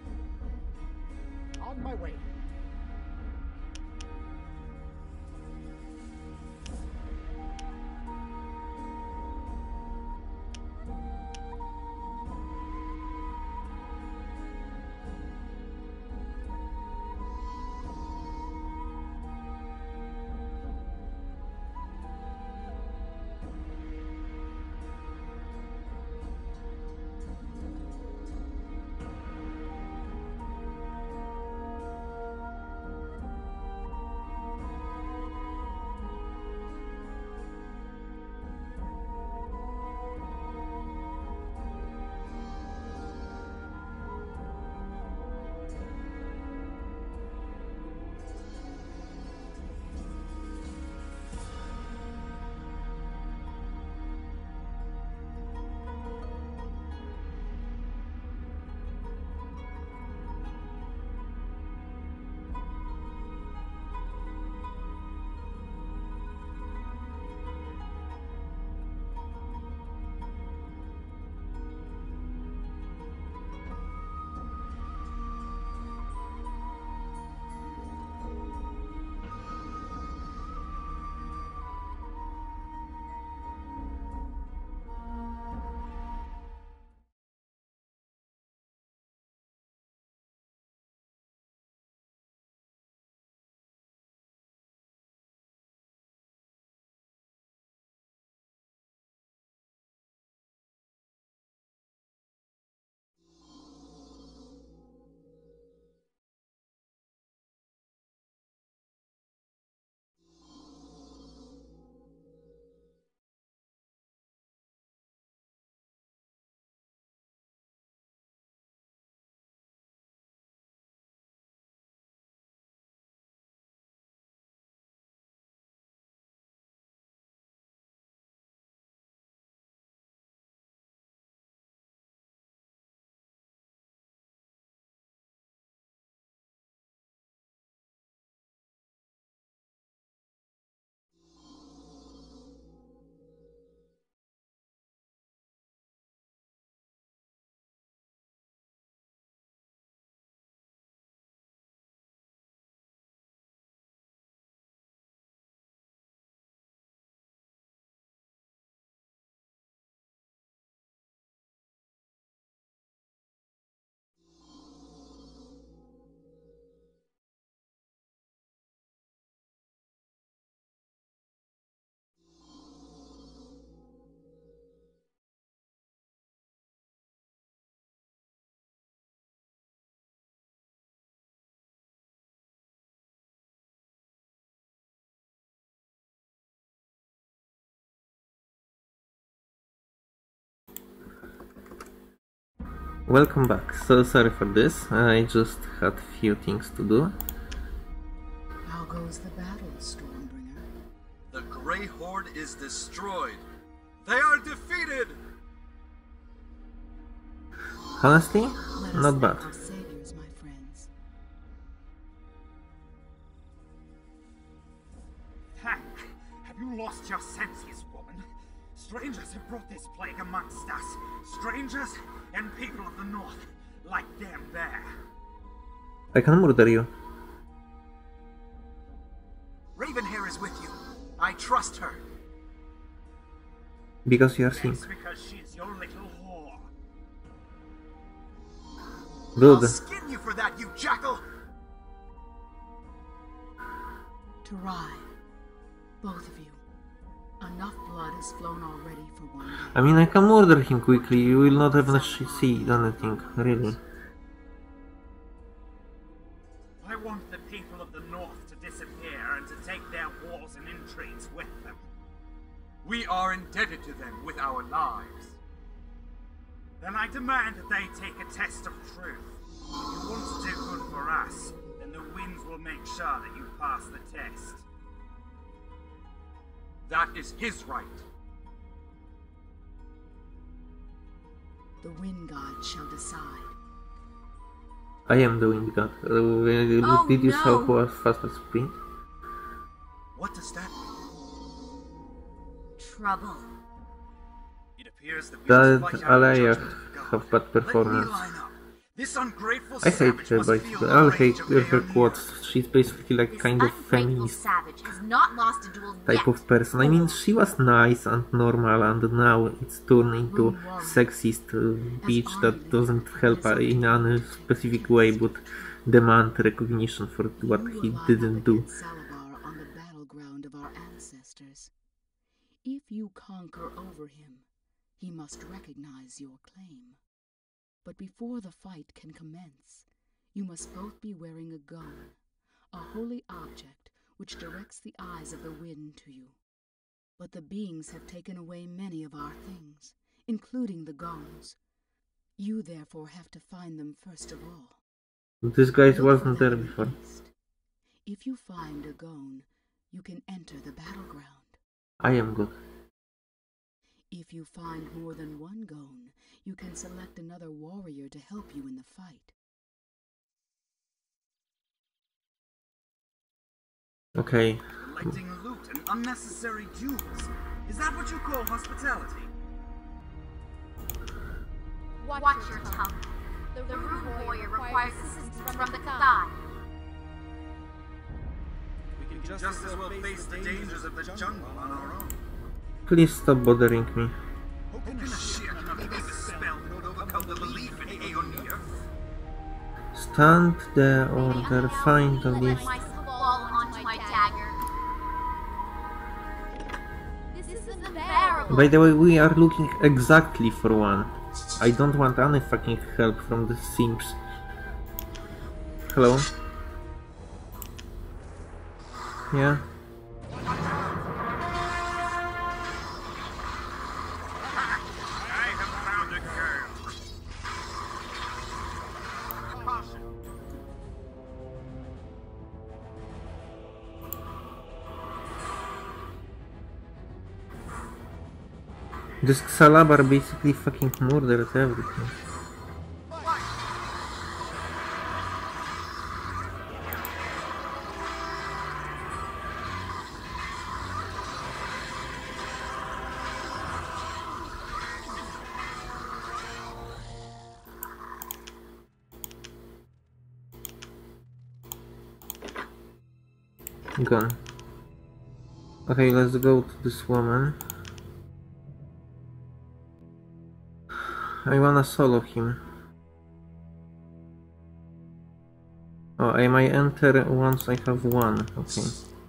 Speaker 9: On my way.
Speaker 1: Welcome back. So sorry for this. I just had few things to do.
Speaker 7: How goes the battle, Stormbringer?
Speaker 6: The Grey Horde is destroyed. They are defeated!
Speaker 1: Honestly,
Speaker 7: Let us
Speaker 1: not bad.
Speaker 7: thank our saviors, my friends.
Speaker 9: Hank, have you lost your senses, woman? Strangers have brought this plague amongst us. Strangers and people of the north, like them there.
Speaker 1: I can murder you.
Speaker 4: Ravenhair is with you. I trust her.
Speaker 1: Because you are Sink.
Speaker 9: That's because she's your little whore.
Speaker 1: Dude.
Speaker 4: I'll skin you for that, you jackal!
Speaker 7: To ride, both of you. Enough blood has flown already for one day.
Speaker 1: I mean, I can murder him quickly. You will not even see anything, really.
Speaker 9: I want the people of the north to disappear and to take their wars and intrigues with them.
Speaker 5: We are indebted to them with our lives.
Speaker 9: Then I demand that they take a test of truth. If you want to do good for us, then the winds will make sure that you pass the test.
Speaker 5: That is his right.
Speaker 7: The Wind God shall decide.
Speaker 1: I am the Wind God. Uh,
Speaker 3: Oh,
Speaker 1: did you
Speaker 3: no.
Speaker 1: saw who was fastest sprint?
Speaker 6: What does that mean?
Speaker 3: Trouble.
Speaker 9: It appears that we
Speaker 1: That
Speaker 9: must fight our
Speaker 1: Alaya
Speaker 9: judgment of God.
Speaker 1: have bad
Speaker 9: Let me
Speaker 1: performance.
Speaker 9: line up. This ungrateful
Speaker 1: I hate
Speaker 9: savage
Speaker 1: her
Speaker 9: must
Speaker 1: by
Speaker 9: feel
Speaker 1: the
Speaker 9: the
Speaker 1: I
Speaker 9: rage
Speaker 1: hate
Speaker 9: of
Speaker 1: her
Speaker 9: Leonia.
Speaker 1: quotes. She's basically like
Speaker 3: This
Speaker 1: kind of
Speaker 3: ungrateful
Speaker 1: feminist
Speaker 3: savage has not lost a duel
Speaker 1: type
Speaker 3: yet.
Speaker 1: of person. I mean, she was nice and normal, and now it's turned into sexist uh, bitch that doesn't help her in any specific way, but demand recognition for what
Speaker 7: You
Speaker 1: he
Speaker 7: will line
Speaker 1: didn't
Speaker 7: up
Speaker 1: do.
Speaker 7: against Salabar on the battleground of our ancestors. If you conquer over him, he must recognize your claim. But before the fight can commence, you must both be wearing a gone, a holy object which directs the eyes of the wind to you. But the beings have taken away many of our things, including the gones. You therefore have to find them first of all.
Speaker 1: This guy
Speaker 7: Look for
Speaker 1: wasn't there
Speaker 7: them in
Speaker 1: before.
Speaker 7: haste. If you find a gone, you can enter the battleground.
Speaker 1: I am good.
Speaker 7: If you find more than one gone, you can select another warrior to help you in the fight.
Speaker 1: Okay.
Speaker 9: Collecting loot and unnecessary duels. Is that what you call hospitality?
Speaker 3: Watch your tongue. The Rune Warrior requires assistance from the Kathai.
Speaker 9: We can just, just as well face the dangers of the jungle on our own.
Speaker 1: Please stop bothering me.
Speaker 9: What kind of shit can be the spell that would overcome the belief in Aeonir?
Speaker 1: Stand the order, find the
Speaker 3: Let
Speaker 1: list.
Speaker 3: my fall onto my dagger. This isn't unbearable.
Speaker 1: By the way, we are looking exactly for one. I don't want any fucking help from the simps. Hello? Yeah?
Speaker 9: I have found a girl. Caution.
Speaker 1: This Xalabar basically fucking murdered everything. Gone. Okay, let's go to this woman. I wanna solo him. Oh, I might enter once I have one. Okay.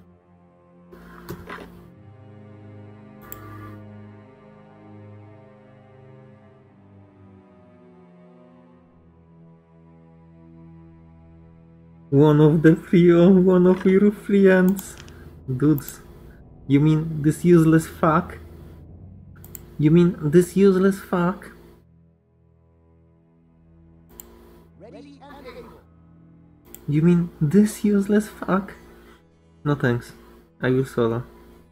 Speaker 1: One of the free, oh, one of your friends. Dudes. You mean this useless fuck? You mean this useless fuck? You mean this useless fuck? No thanks. I will solo.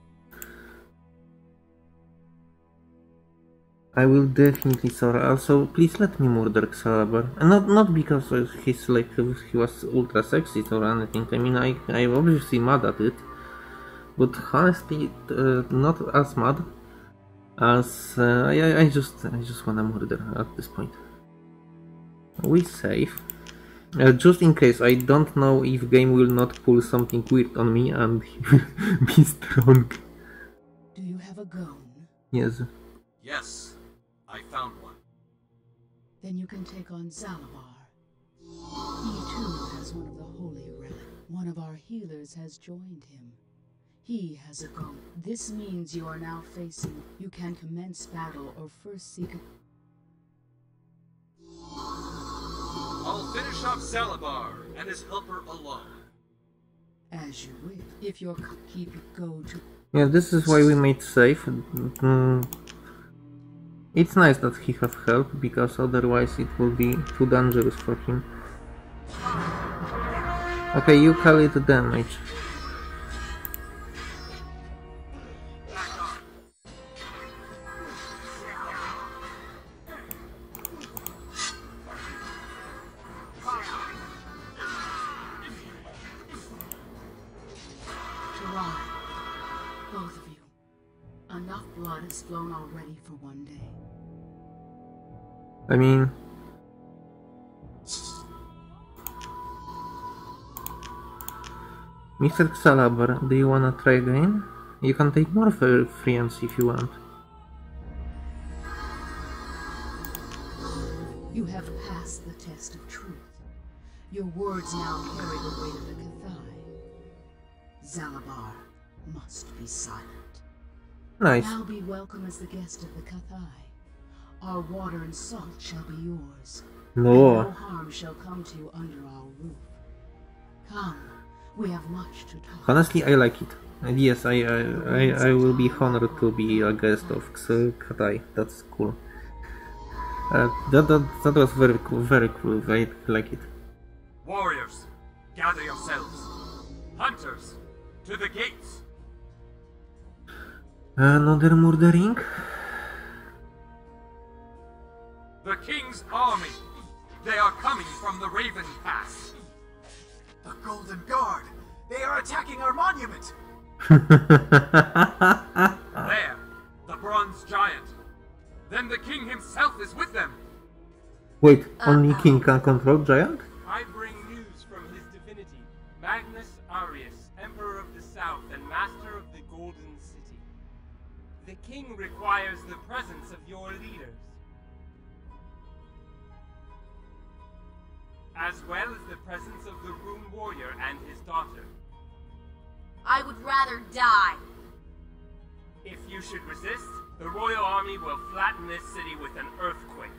Speaker 1: I will definitely solo. Also, please let me murder Xalabar. Not not because uh, he's like he was ultra sexist or anything. I mean, I I'm obviously mad at it, but honestly, uh, not as mad as uh, I I just I just wanna murder at this point. We save. Uh, just in case, I don't know if game will not pull something weird on me and be strong.
Speaker 7: Do you have a gun?
Speaker 1: Yes.
Speaker 2: Yes, I found one.
Speaker 7: Then you can take on Zalabar. He too has one of the holy relics. One of our healers has joined him. He has a gun. This means you are now facing. You can commence battle or first seek a...
Speaker 2: I'll finish off Zalabar and his helper alone.
Speaker 7: As you wish. If your keep go to...
Speaker 1: Yeah, this is why we made safe. Mm. It's nice that he have help, because otherwise it will be too dangerous for him. Okay, you call it damage.
Speaker 7: Both of you. Enough blood has flown already for one day.
Speaker 1: I mean... Mister Xalabar, do you wanna try again? You can take more friends if you want.
Speaker 7: You have passed the test of truth. Your words now carry the weight of the Kathai. Zalabar must be silent.
Speaker 1: Nice.
Speaker 7: Now be welcome as the guest of the Kathai. Our water and salt shall be yours.
Speaker 1: No.
Speaker 7: No harm shall come to you under our roof. Come, we have much to talk.
Speaker 1: Honestly, I like it. And yes, I, I I I will be honored to be a guest of Kathai. That's cool. Uh, that, that that was very cool, very cool. I like it.
Speaker 2: Warriors, gather yourselves. Hunters, to the gates.
Speaker 1: Another murdering?
Speaker 2: The king's army. They are coming from the Raven Pass.
Speaker 4: The Golden Guard. They are attacking our monument.
Speaker 2: There, the bronze giant. Then the king himself is with them.
Speaker 1: Wait, only king can control giant?
Speaker 10: I bring news from his divinity, Magnus Arius, Emperor of the South and Master of the Golden City. The king requires the presence of your leaders, as well as the presence of the Rune Warrior and his daughter.
Speaker 3: I would rather die.
Speaker 10: If you should resist, the royal army will flatten this city with an earthquake.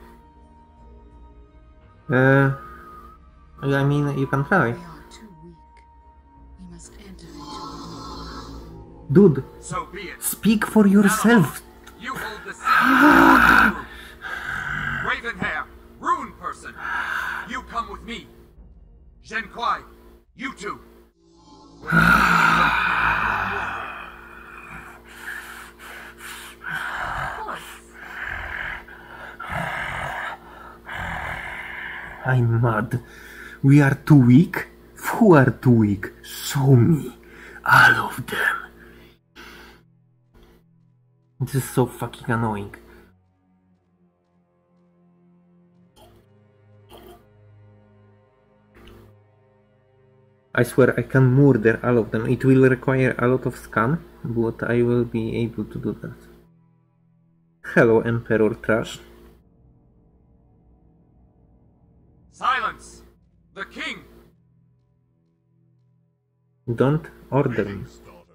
Speaker 1: Uh, I mean, you can try.
Speaker 7: We are too weak. We must enter into it.
Speaker 1: Dude,
Speaker 2: So be it.
Speaker 1: speak for yourself.
Speaker 2: You hold the city. Ravenhair, Rune person. You come with me. Zhen Kuai, you two.
Speaker 1: I'm mad. We are too weak? Who are too weak? Show me. All of them. This is so fucking annoying. I swear I can murder all of them. It will require a lot of scam, but I will be able to do that. Hello, Emperor Trash.
Speaker 2: Silence! The king!
Speaker 1: Don't order me.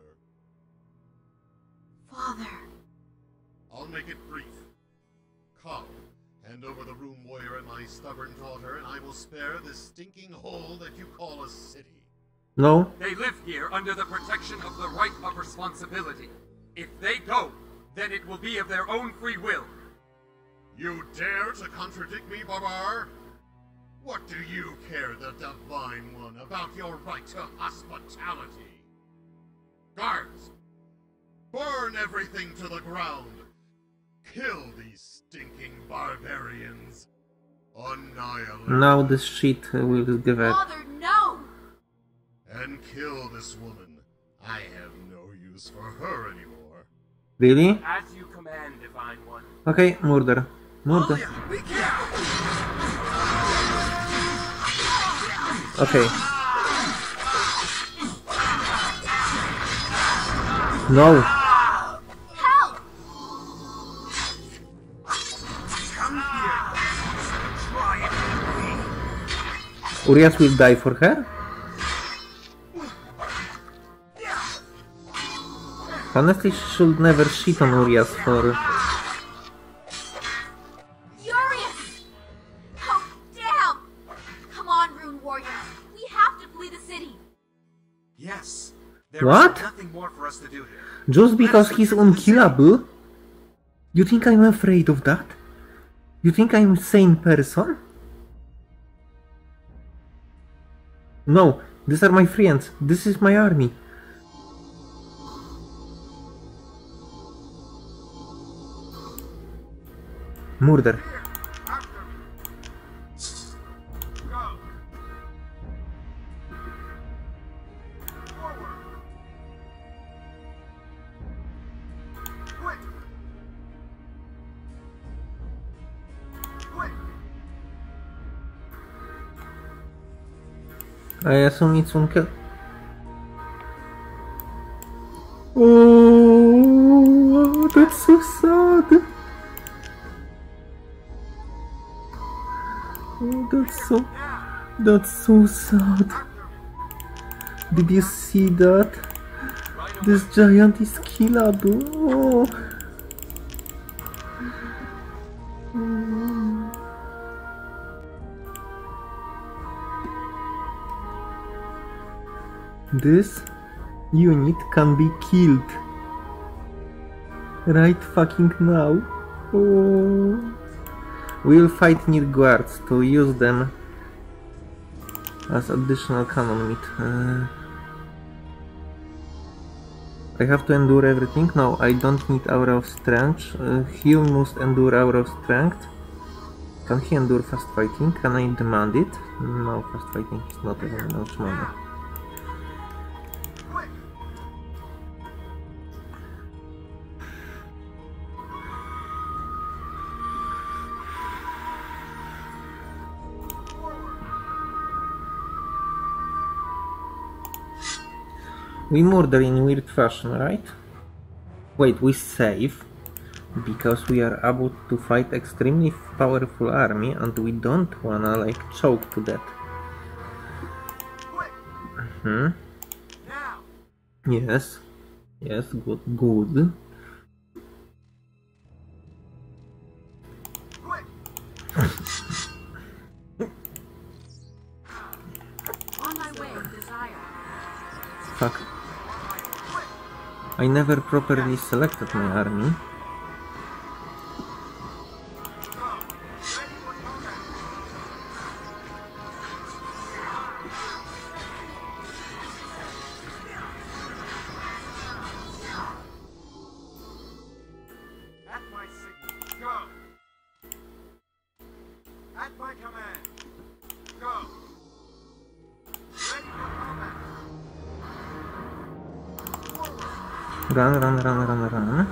Speaker 3: Father.
Speaker 8: I'll make it brief. Come, hand over the Rune Warrior and my stubborn daughter, and I will spare this stinking hole that you call a city.
Speaker 1: No?
Speaker 2: They live here under the protection of the right of responsibility. If they go, then it will be of their own free will.
Speaker 8: You dare to contradict me, Barbar? What do you care, the Divine One, about your right to hospitality? Guards! Burn everything to the ground! Kill these stinking barbarians! Annihilate
Speaker 1: Now this shit will give it.
Speaker 3: Father, no!
Speaker 8: and kill this woman. I have no use for her anymore.
Speaker 1: Really?
Speaker 10: As you command, Divine One.
Speaker 1: Okay, murder. Murder. Okay. No.
Speaker 3: Help!
Speaker 4: Come here. Try it.
Speaker 1: Urias will die for her? Honestly, she should never shit on Urias for...
Speaker 3: Furious! Oh, damn! Come on, Rune Warriors. We have to flee the city.
Speaker 4: Yes. There
Speaker 1: What?
Speaker 4: is nothing more for us to do here.
Speaker 1: Just because he's unkillable? You think I'm afraid of that? You think I'm a sane person? No, these are my friends. This is my army. Murder. I assume it's unkill. Oh, that's so sad. Oh, that's so, that's so sad. Did you see that? This giant is killable. Oh. Mm. This unit can be killed right fucking now. Oh. We'll fight need guards to use them as additional cannon meat. Uh, I have to endure everything? No, I don't need Aura of Strength. Uh, he must endure Aura of Strength. Can he endure fast fighting? Can I demand it? No, fast fighting is not even much money. We murder in weird fashion, right? Wait, we save because we are about to fight extremely powerful army and we don't wanna like choke to death. Mm-hmm. Yes. Yes, good, good.
Speaker 3: On my way, Desire.
Speaker 1: Fuck. I never properly selected my army.
Speaker 4: At my signal, go. At my command, go. Ready for combat.
Speaker 1: Run, run, run, run, run.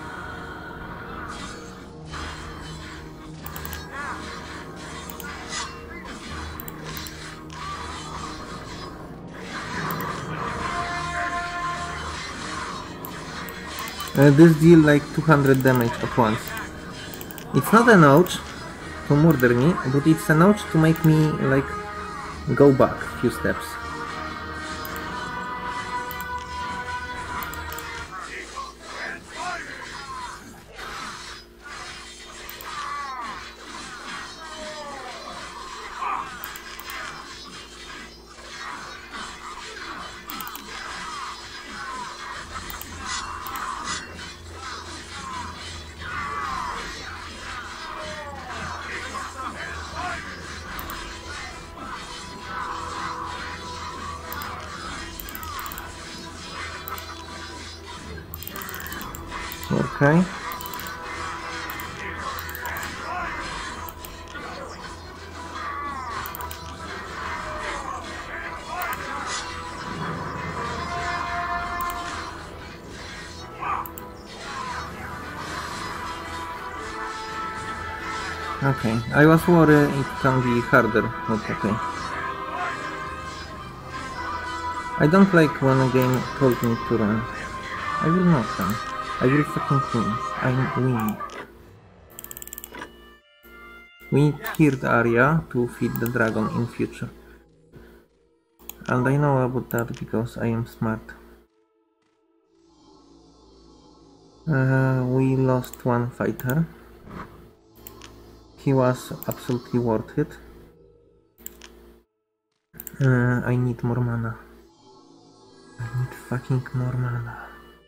Speaker 1: Uh, this deal like two hundred damage at once. It's not an ouch to murder me, but it's an ouch to make me like go back a few steps. Okay. Okay, I was worried it can be harder, but okay. I don't like when a game told me to run. I will not run. I will fucking win. I'm winning. We need tiered area to feed the dragon in future. And I know about that because I am smart. Uh, we lost one fighter. He was absolutely worth it. Uh, I need more mana. I need fucking more mana.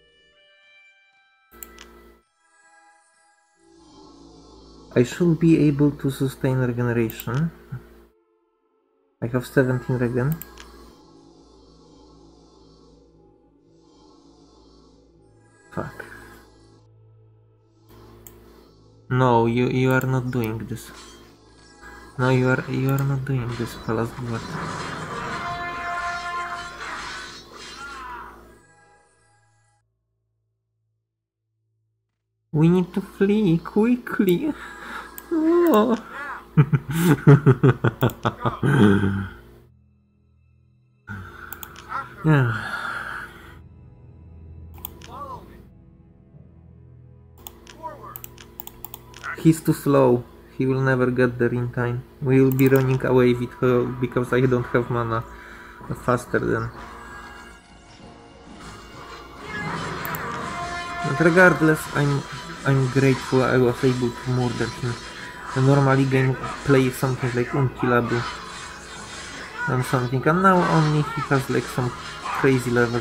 Speaker 1: I should be able to sustain regeneration. I have seventeen regen. Fuck. No, you you are not doing this. No, you are you are not doing this, Palace Guard. We need to flee quickly. Oh. Yeah. He's too slow. He will never get there in time. We will be running away with her because I don't have mana faster than. But regardless, I'm I'm grateful I was able to murder him. Normally game play something like unkillable and something, and now only he has like some crazy level.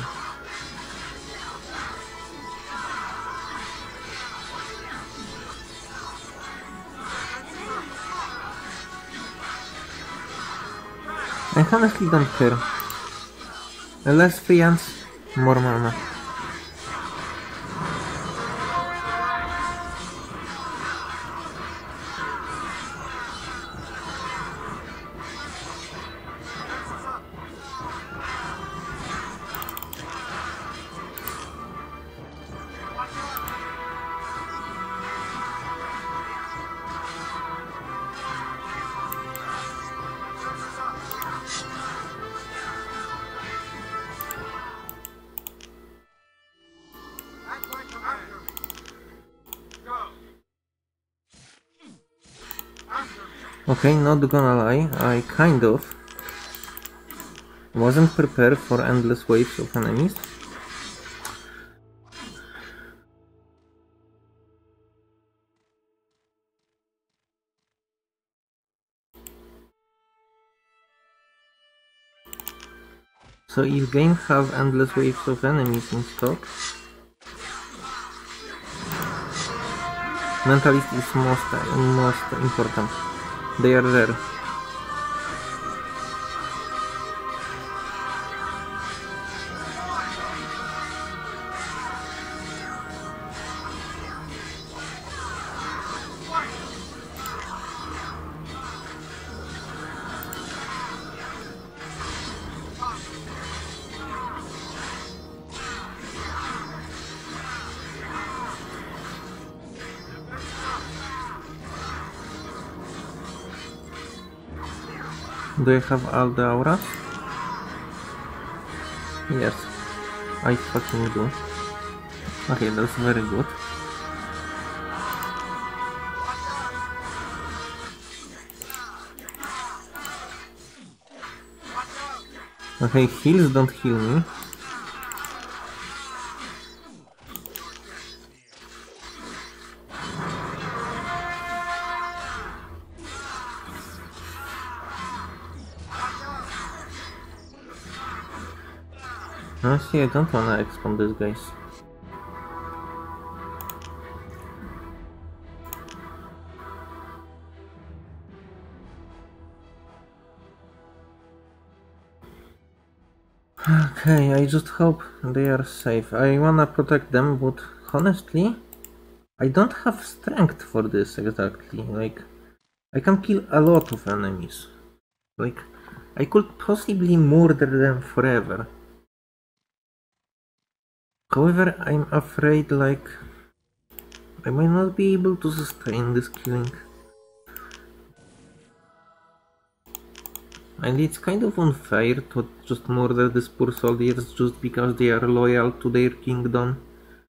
Speaker 1: I honestly don't care. Less free ants, more mana. Okay, not gonna lie, I kind of wasn't prepared for endless waves of enemies. So if game have endless waves of enemies in stock, Mentalist is most, most important. They are rare. Do I have all the auras? Yes, I fucking do. Okay, that's very good. Okay, heals don't heal me. Honestly, I don't wanna expand these guys. Okay, I just hope they are safe. I wanna protect them, but honestly, I don't have strength for this exactly. Like, I can kill a lot of enemies. Like, I could possibly murder them forever. However, I'm afraid, like, I might not be able to sustain this killing. And it's kind of unfair to just murder these poor soldiers just because they are loyal to their kingdom.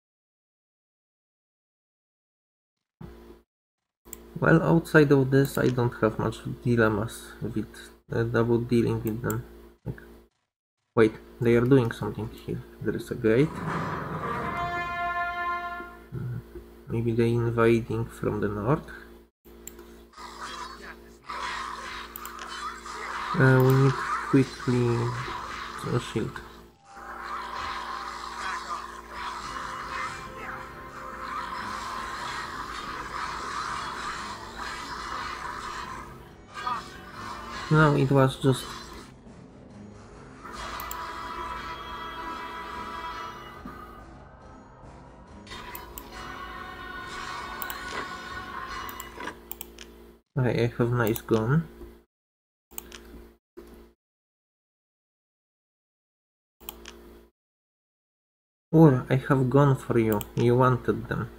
Speaker 1: Well, outside of this, I don't have much dilemmas with uh, about dealing with them. Like, wait, they are doing something here. There is a gate. Maybe they're invading from the north. Uh, we need quickly a shield. No, it was just... I have nice gun. Or I have gone for you. You wanted them.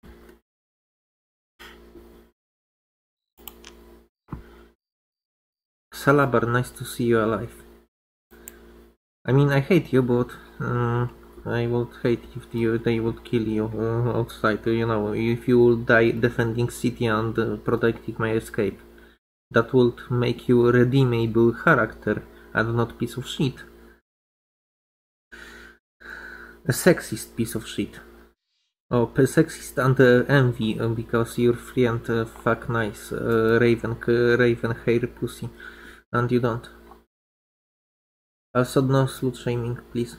Speaker 1: Salabar, nice to see you alive. I mean, I hate you, but um, I would hate if you, they would kill you uh, outside. You know, if you would die defending city and uh, protecting my escape. That would make you a redeemable character and not piece of shit. A sexist piece of shit. Oh, sexist and uh, envy uh, because your friend uh, fuck nice uh, raven, uh, raven hair pussy and you don't. Also no slut shaming, please.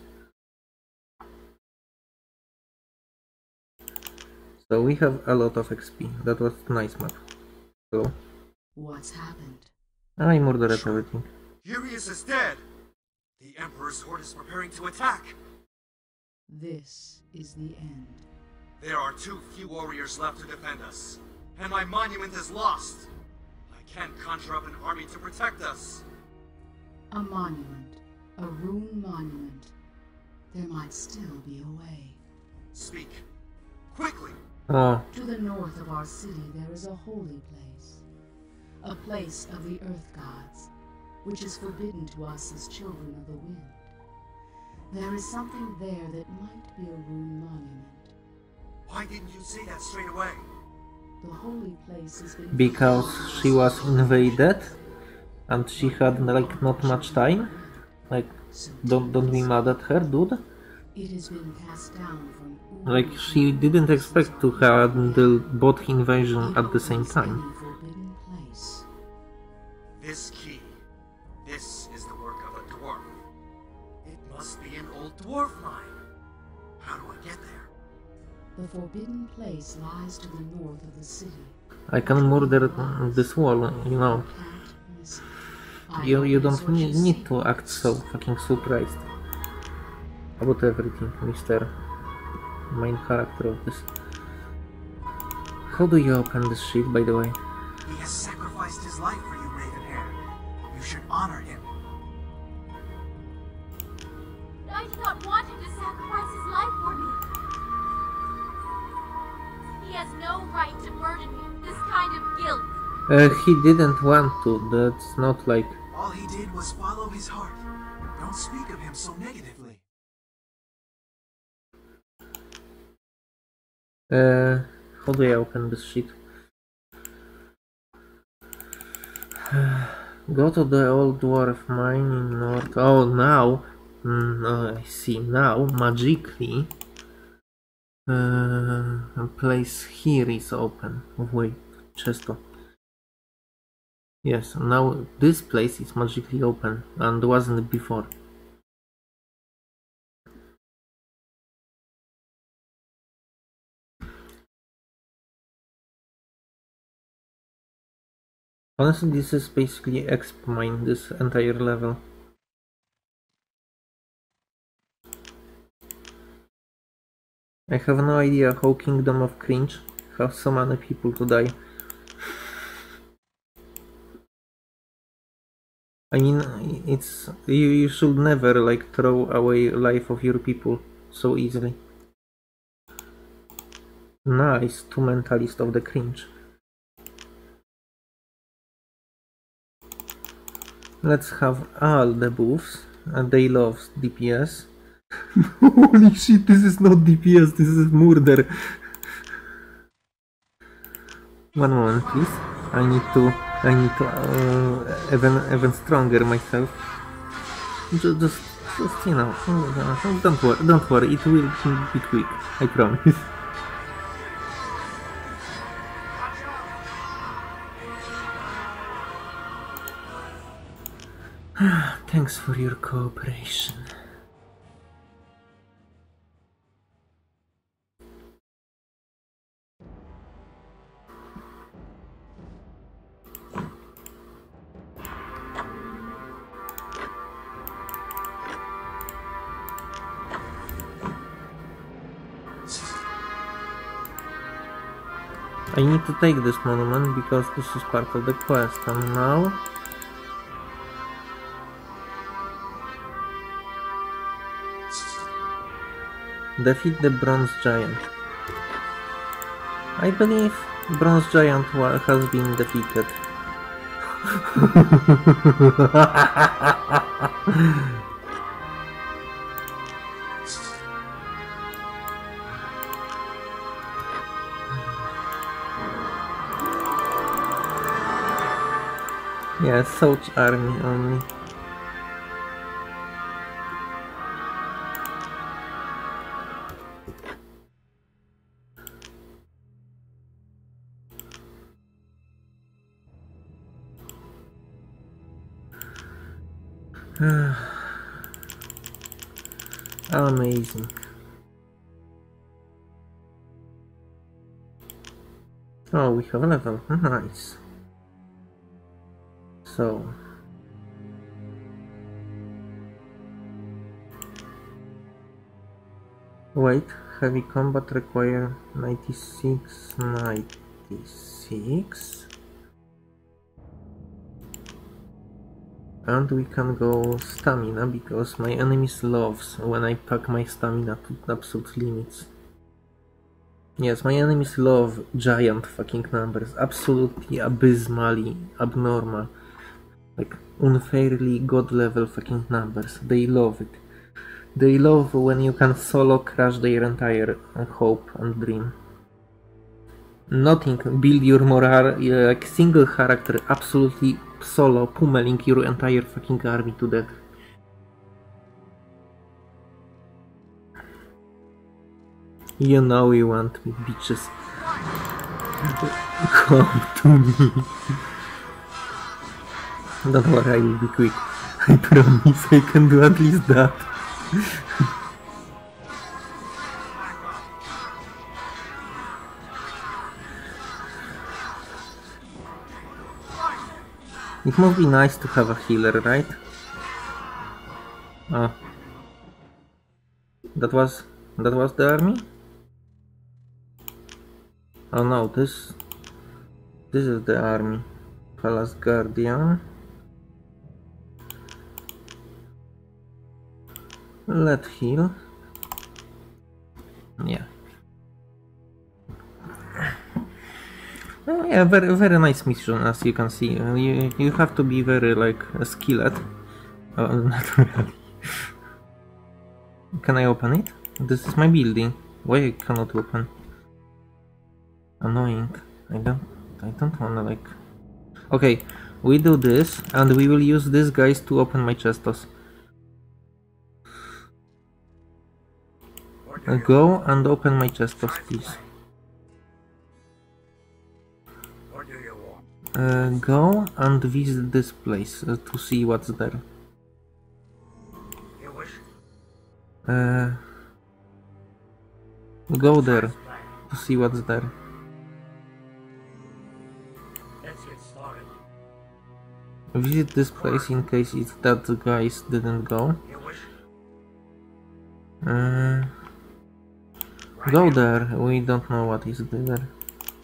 Speaker 1: So we have a lot of X P. That was nice map. Hello.
Speaker 7: What's happened?
Speaker 1: I murdered everything.
Speaker 2: Urius is dead! The Emperor's horde is preparing to attack!
Speaker 7: This is the end.
Speaker 2: There are too few warriors left to defend us, and my monument is lost. I can't conjure up an army to protect us.
Speaker 7: A monument. A rune monument. There might still be a way.
Speaker 2: Speak. Quickly!
Speaker 1: Oh.
Speaker 7: To the north of our city there is a holy place. A place of the earth gods, which is forbidden to us as children of the wind. There is something there that might be a rune monument.
Speaker 2: Why didn't you say that straight away?
Speaker 7: The holy place has been...
Speaker 1: Because she was invaded and she had like not much time. Like, don't don't be mad at her, dude.
Speaker 7: It has been passed down from...
Speaker 1: Like, she didn't expect to handle both invasion at the same time.
Speaker 2: This key. This is the work of a dwarf. It must be an old dwarf mine. How do I get there?
Speaker 7: The forbidden place lies to the north of the city.
Speaker 1: I can murder this wall, you know. You, you don't need, need to act so fucking surprised about everything, Mister Main character of this. How do you open this shit, by the way?
Speaker 4: He has sacrificed his life for you, Ravenhair. You should honor him.
Speaker 3: I did not want him to sacrifice his life for me. He has no right to burden me with this kind of guilt.
Speaker 1: Uh, he didn't want to, that's not like...
Speaker 4: All he did was follow his heart. Don't speak of him so negatively.
Speaker 1: Uh, how do I open this shit? Go to the old dwarf mine in north. Oh, now, mm, oh, I see. Now, magically, uh, a place here is open. Wait, Chesto. Yes, now this place is magically open and wasn't before. Honestly, this is basically exp mine, this entire level. I have no idea how Kingdom of Cringe have so many people to die. I mean, it's you, you should never like throw away life of your people so easily. Nice, two mentalist of the cringe. Let's have all the buffs, and they love D P S. Holy shit, this is not D P S, this is murder. One moment, please. I need to, I need to, uh, even, even stronger myself. Just, just, just you know, don't worry, don't worry, it will be quick, I promise. Thanks for your cooperation. I need to take this monument because this is part of the quest, and now defeat the bronze giant. I believe bronze giant has been defeated. Yeah, Soch army only. Amazing. Oh, we have a level. Nice. So wait, heavy combat require ninety-six, ninety-six, and we can go stamina because my enemies loves when I pack my stamina to absolute limits. Yes, my enemies love giant fucking numbers, absolutely abysmally abnormal. Like, unfairly god level fucking numbers. They love it. They love when you can solo crush their entire hope and dream. Nothing build your morale like single character, absolutely solo pummeling your entire fucking army to death. You know you want me, bitches. Come to me. Don't worry, I will be quick. I promise I can do at least that. It must be nice to have a healer, right? Oh. That was... that was the army? Oh no, this... this is the army. Palace Guardian. Let heal. Yeah. Oh, yeah, very very nice mission, as you can see. You you have to be very like skilled. Oh, not really. Can I open it? This is my building. Why I cannot open? Annoying. I don't I don't wanna like. Okay, we do this and we will use these guys to open my chestos. Uh, go and open my chestos, please.
Speaker 2: What do you want?
Speaker 1: Uh, go and visit this place uh, to see what's there.
Speaker 2: You wish?
Speaker 1: Uh, go there to see what's there.
Speaker 2: Let's get started.
Speaker 1: Visit this place in case it's that the guys didn't go.
Speaker 2: You wish?
Speaker 1: Uh, go there. We don't know what is there.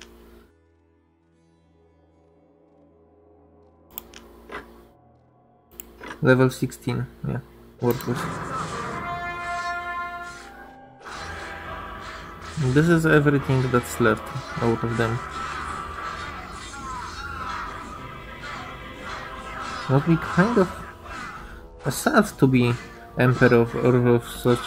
Speaker 1: Level sixteen, yeah, worthless. This is everything that's left out of them. Would be kind of sad to be emperor of, or of such,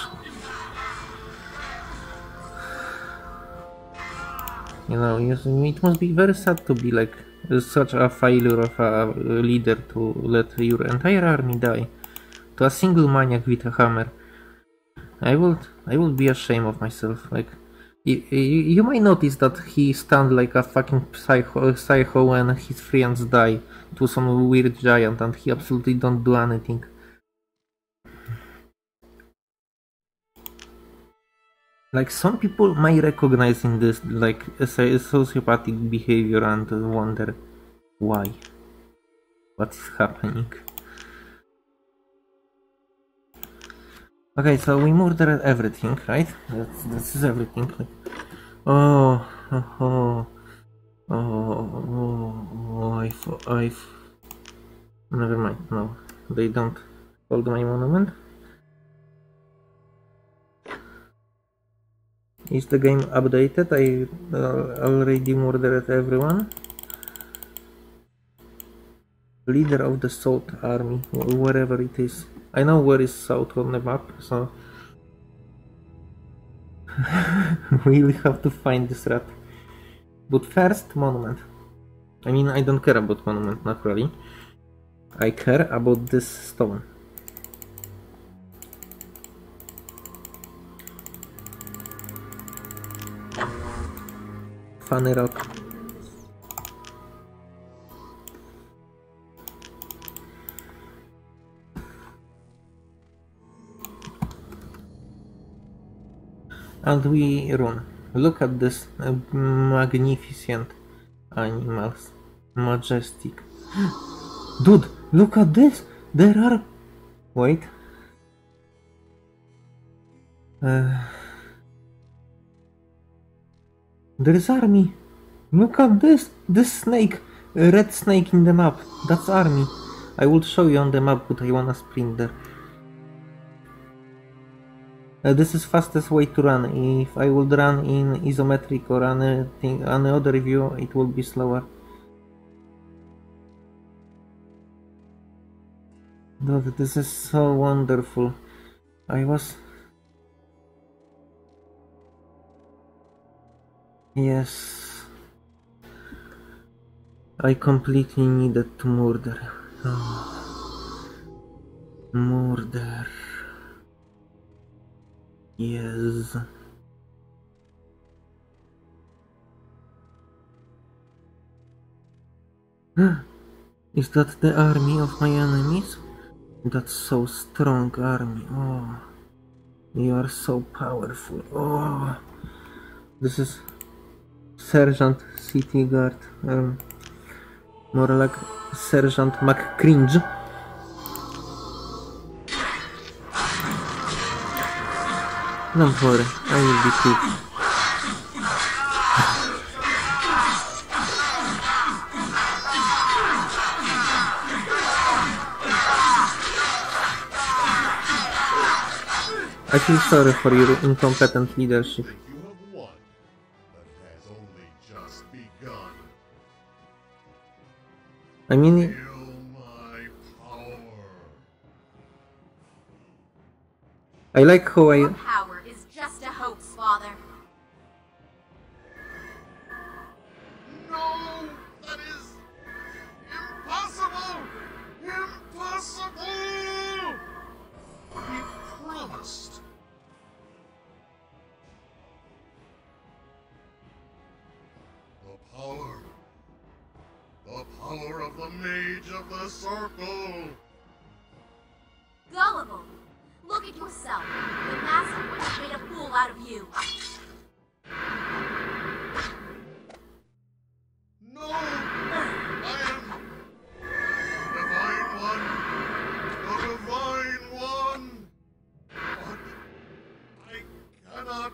Speaker 1: you know, it must be very sad to be like such a failure of a leader to let your entire army die to a single maniac with a hammer. I would, I would be ashamed of myself. Like, you, you, you might notice that he stunned like a fucking psycho, psycho when his friends die to some weird giant, and he absolutely don't do anything. Like, some people might recognize in this like a sociopathic behavior and wonder why, what is happening. Okay, so we murdered everything, right? That's, this is everything. Oh, oh, oh, oh, oh, oh I've, I've... Never mind, no. They don't hold my monument. Is the game updated? I uh, already murdered everyone. Leader of the South Army, wherever it is. I know where is South on the map, so we'll have to find this rat. But first, monument. I mean, I don't care about monument, not really. I care about this stone. Funny rock. And we run. Look at this uh, magnificent animals. Majestic. Dude, look at this! There are... Wait. Uh... There is army. Look at this! This snake! A red snake in the map. That's army. I will show you on the map, but I wanna sprint there. Uh, this is fastest way to run. If I would run in isometric or anything, any other view, it will be slower. Dude, this is so wonderful. I was... Yes. I completely needed to murder. Oh. Murder. Yes. Is that the army of my enemies? That's so strong army. Oh. You are so powerful. Oh. This is Sergeant City Guard. Um, more like Sergeant McCringe. Don't worry, I will be quick. I feel sorry for your incompetent leadership.
Speaker 8: You have won, but it has only just begun.
Speaker 1: I mean...
Speaker 8: Feel my power.
Speaker 1: I like how I...
Speaker 3: Your power is just a hoax, Father.
Speaker 8: No! That is... impossible! Impossible! He promised. The power. The power of the Mage of the Circle.
Speaker 3: Gullible! Look at yourself. The Master would have made a fool out of you.
Speaker 8: No! I am... Divine One! The Divine One! But... I cannot...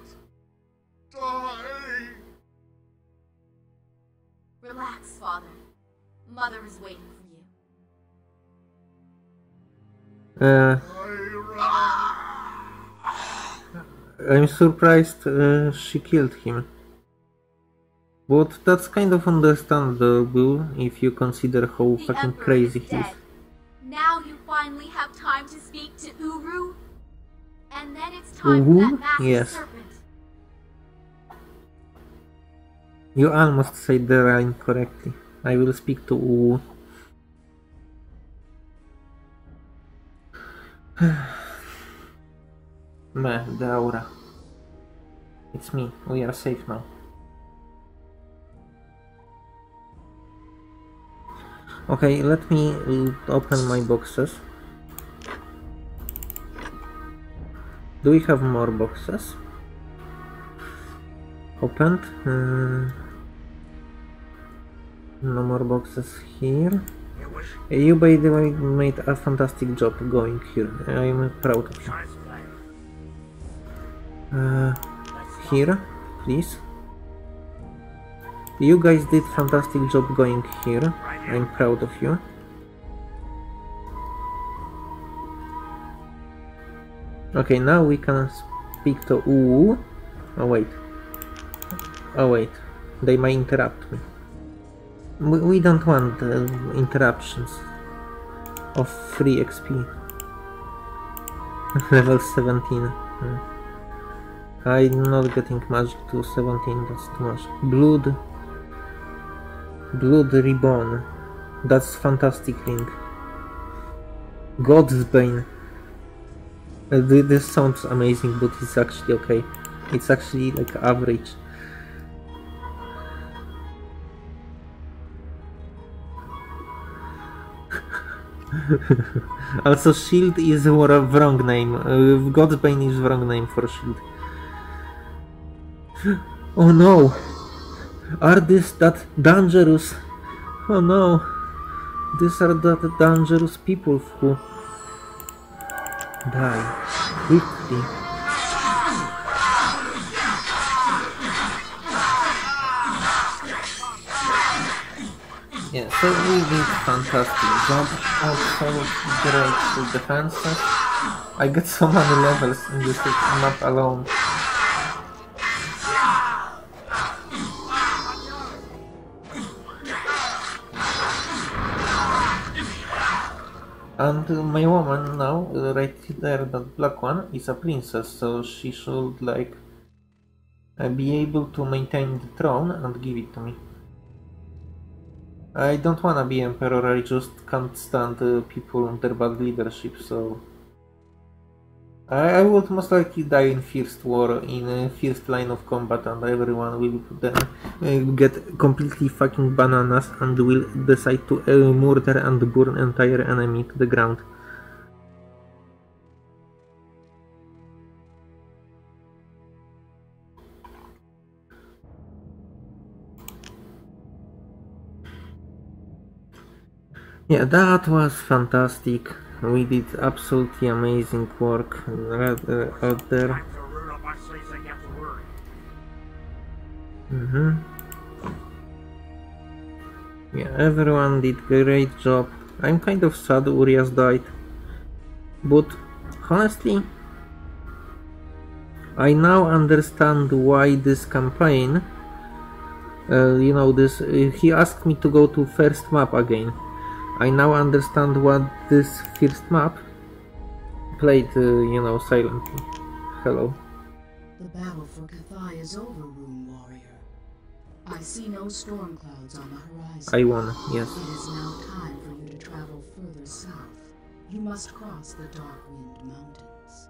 Speaker 8: die!
Speaker 3: Relax, Father. Mother is waiting for you.
Speaker 1: Uh, I'm surprised uh, she killed him. But that's kind of understandable if you consider how
Speaker 3: The
Speaker 1: fucking
Speaker 3: Emperor
Speaker 1: crazy
Speaker 3: is
Speaker 1: he is.
Speaker 3: dead. Now you finally have time to speak to Uru? And then it's time for that
Speaker 1: Uru?
Speaker 3: massive
Speaker 1: Yes.
Speaker 3: serpent.
Speaker 1: You almost said the line correctly. I will speak to Uru. Meh, the aura. It's me. We are safe now. Okay, let me uh, open my boxes. Do we have more boxes? Opened. Uh, no more boxes here. You, by the way, made a fantastic job going here. I'm proud of you. Uh, here, please. You guys did fantastic job going here. I'm proud of you. Okay, now we can speak to Uu. Oh wait. Oh wait. They might interrupt me. We, we don't want uh, interruptions of free X P. Level seventeen. Hmm. I'm not getting magic to seventeen, that's too much. Blood. Blood Reborn. That's fantastic ring. God's Bane. Uh, this sounds amazing, but it's actually okay. It's actually like average. Also, shield is a wrong name. Uh, God's Bane is wrong name for shield. Oh no! Are these that dangerous? Oh no! These are that dangerous people who die quickly. Yeah, so we did fantastic job. Also great defenses. I got so many levels in this map alone. And uh, my woman now, uh, right there, that black one, is a princess, so she should like uh, be able to maintain the throne and give it to me. I don't wanna be emperor, I just can't stand uh, people under bad leadership, so... I, I would most likely die in first war, in uh, first line of combat, and everyone will then uh, get completely fucking bananas and will decide to uh, murder and burn entire enemy to the ground. Yeah, that was fantastic. We did absolutely amazing work uh, uh, out there. Mm-hmm. Yeah, everyone did great job. I'm kind of sad Urias died. But honestly, I now understand why this campaign, uh, you know, this, uh, he asked me to go to first map again. I now understand what this first map played, uh, you know, silently. Hello.
Speaker 7: The battle for Kathai is over, Rune Warrior. I see no storm clouds on the horizon.
Speaker 1: I won, yes.
Speaker 7: It is now time for you to travel further south. You must cross the Darkwind Mountains.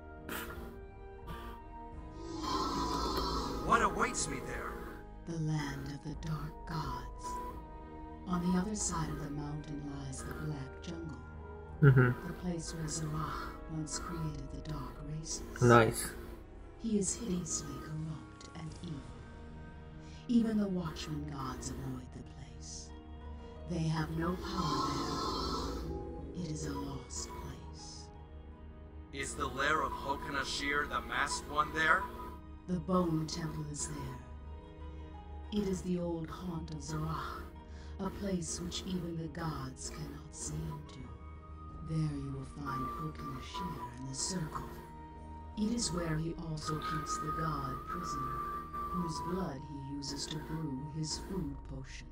Speaker 2: What awaits me there?
Speaker 7: The land of the Dark Gods. On the other side of the mountain lies the Black Jungle.
Speaker 1: Mm-hmm.
Speaker 7: The place where Zarah once created the Dark Races.
Speaker 1: Nice.
Speaker 7: He is hideously corrupt and evil. Even the Watchman gods avoid the place. They have no power there. It is a lost place.
Speaker 2: Is the lair of Hokanashir the masked one there?
Speaker 7: The Bone Temple is there. It is the old haunt of Zarah, a place which even the gods cannot see into. There you will find Hokin's share in the circle. It is where he also keeps the god prisoner, whose blood he uses to brew his food potion.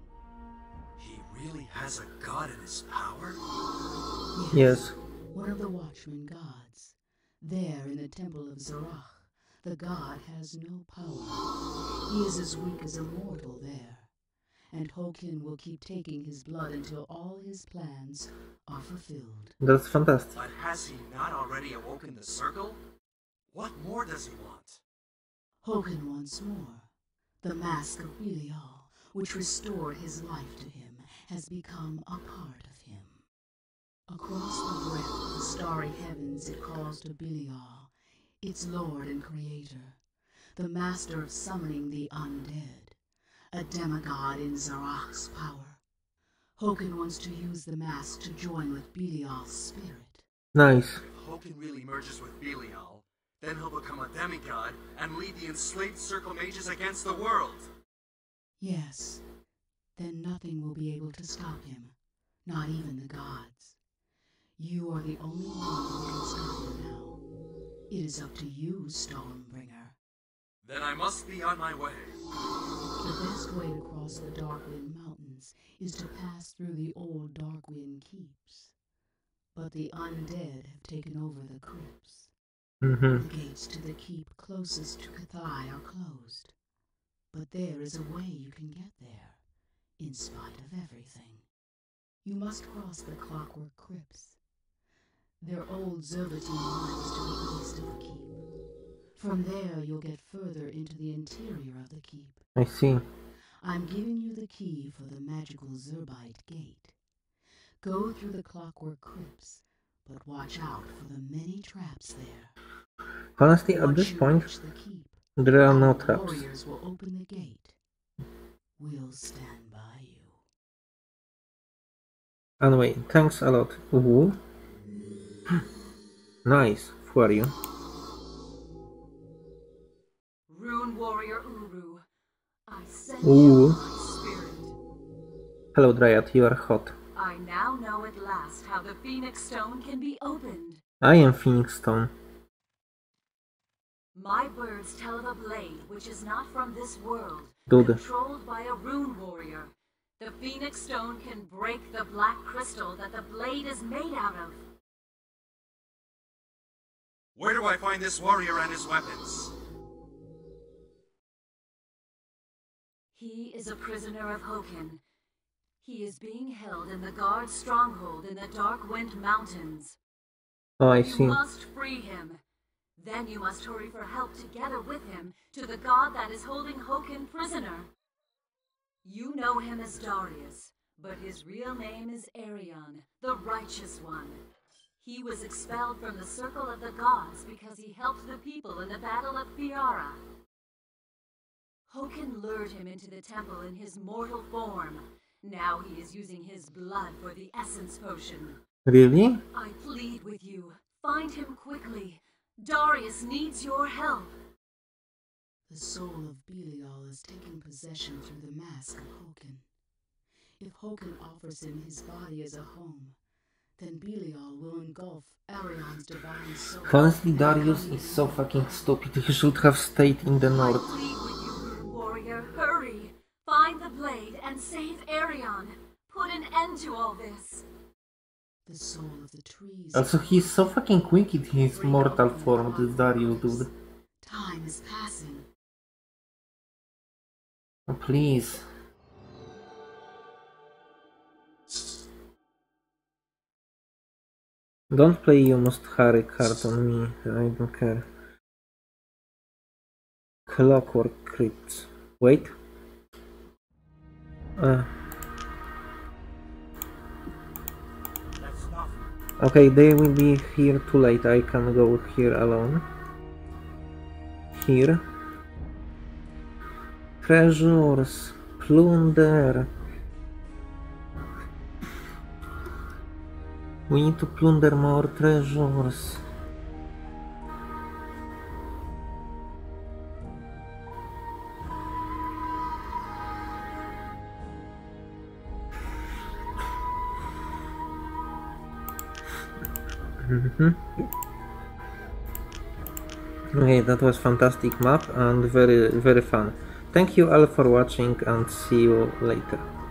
Speaker 2: He really has a god in his power?
Speaker 7: Yes.
Speaker 1: Yes.
Speaker 7: One of the Watchman gods. There in the temple of Zarach, the god has no power. He is as weak as a mortal there. And Hokin will keep taking his blood until all his plans are fulfilled.
Speaker 1: That's fantastic.
Speaker 2: But has he not already awoken the circle? What more does he want?
Speaker 7: Hokin wants more. The mask of Belial, which restored his life to him, has become a part of him. Across the breadth of the starry heavens it calls to Belial, its lord and creator, the master of summoning the undead, a demigod in Zarach's power. Hokin wants to use the mask to join with Belial's spirit.
Speaker 1: Nice.
Speaker 2: If Hokin really merges with Belial, then he'll become a demigod and lead the enslaved circle mages against the world.
Speaker 7: Yes. Then nothing will be able to stop him, not even the gods. You are the only one who can stop him now. It is up to you, Stormbringer.
Speaker 2: Then I must be on my way.
Speaker 7: The best way to cross the Darkwind Mountains is to pass through the old Darkwind keeps. But the undead have taken over the crypts.
Speaker 1: Mm-hmm.
Speaker 7: The gates to the keep closest to Kathai are closed. But there is a way you can get there, in spite of everything. You must cross the Clockwork Crypts. They're old Zerbatine mines to the east of the keep. From there you'll get further into the interior of the keep.
Speaker 1: I see.
Speaker 7: I'm giving you the key for the magical Zerbite gate. Go through the Clockwork Crypts, but watch out for the many traps there.
Speaker 1: Honestly, at this point, there are no traps.
Speaker 7: Warriors will open the gate. We'll stand by you.
Speaker 1: Anyway, thanks a lot. Ooh. Nice. Who are you?
Speaker 11: Rune Warrior Uru, I send
Speaker 1: Ooh.
Speaker 11: you my spirit.
Speaker 1: Hello, Dryad. You are hot.
Speaker 11: I now know at last how the Phoenix Stone can be opened.
Speaker 1: I am Phoenix Stone.
Speaker 11: My birds tell of a blade which is not from this world,
Speaker 1: Dude.
Speaker 11: controlled by a rune warrior. The Phoenix Stone can break the black crystal that the blade is made out of.
Speaker 2: Where do I find this warrior and his weapons?
Speaker 11: He is a prisoner of Hokin. He is being held in the guard stronghold in the Darkwind Mountains.
Speaker 1: Oh, I
Speaker 11: You
Speaker 1: see.
Speaker 11: must free him. Then you must hurry for help together with him to the god that is holding Hokin prisoner. You know him as Darius, but his real name is Arion, the Righteous One. He was expelled from the Circle of the Gods because he helped the people in the Battle of Fiara. Hokin lured him into the temple in his mortal form. Now he is using his blood for the Essence Potion.
Speaker 1: Really?
Speaker 11: I plead with you, find him quickly. Darius needs your help.
Speaker 7: The soul of Belial is taking possession through the mask of Hokin. If Hokin offers him his body as a home, then Belial will engulf Arion's divine soul.
Speaker 1: Honestly, Darius is so fucking stupid. He should have stayed in the north.
Speaker 11: I plead with you, Rune Warrior, hurry! Find the blade and save Arion. Put an end to all this.
Speaker 7: The soul of the trees.
Speaker 1: Also, he's so fucking weak in his mortal form, this Darius dude.
Speaker 7: Time is passing.
Speaker 1: Oh, please. Don't play You Must Hurry card on me, I don't care. Clockwork Crypts. Wait. Uh. Okay, they will be here too late, I can go here alone. Here. Treasures. Plunder. We need to plunder more treasures. Mm-hmm. Okay, that was fantastic map and very very fun. Thank you all for watching and see you later.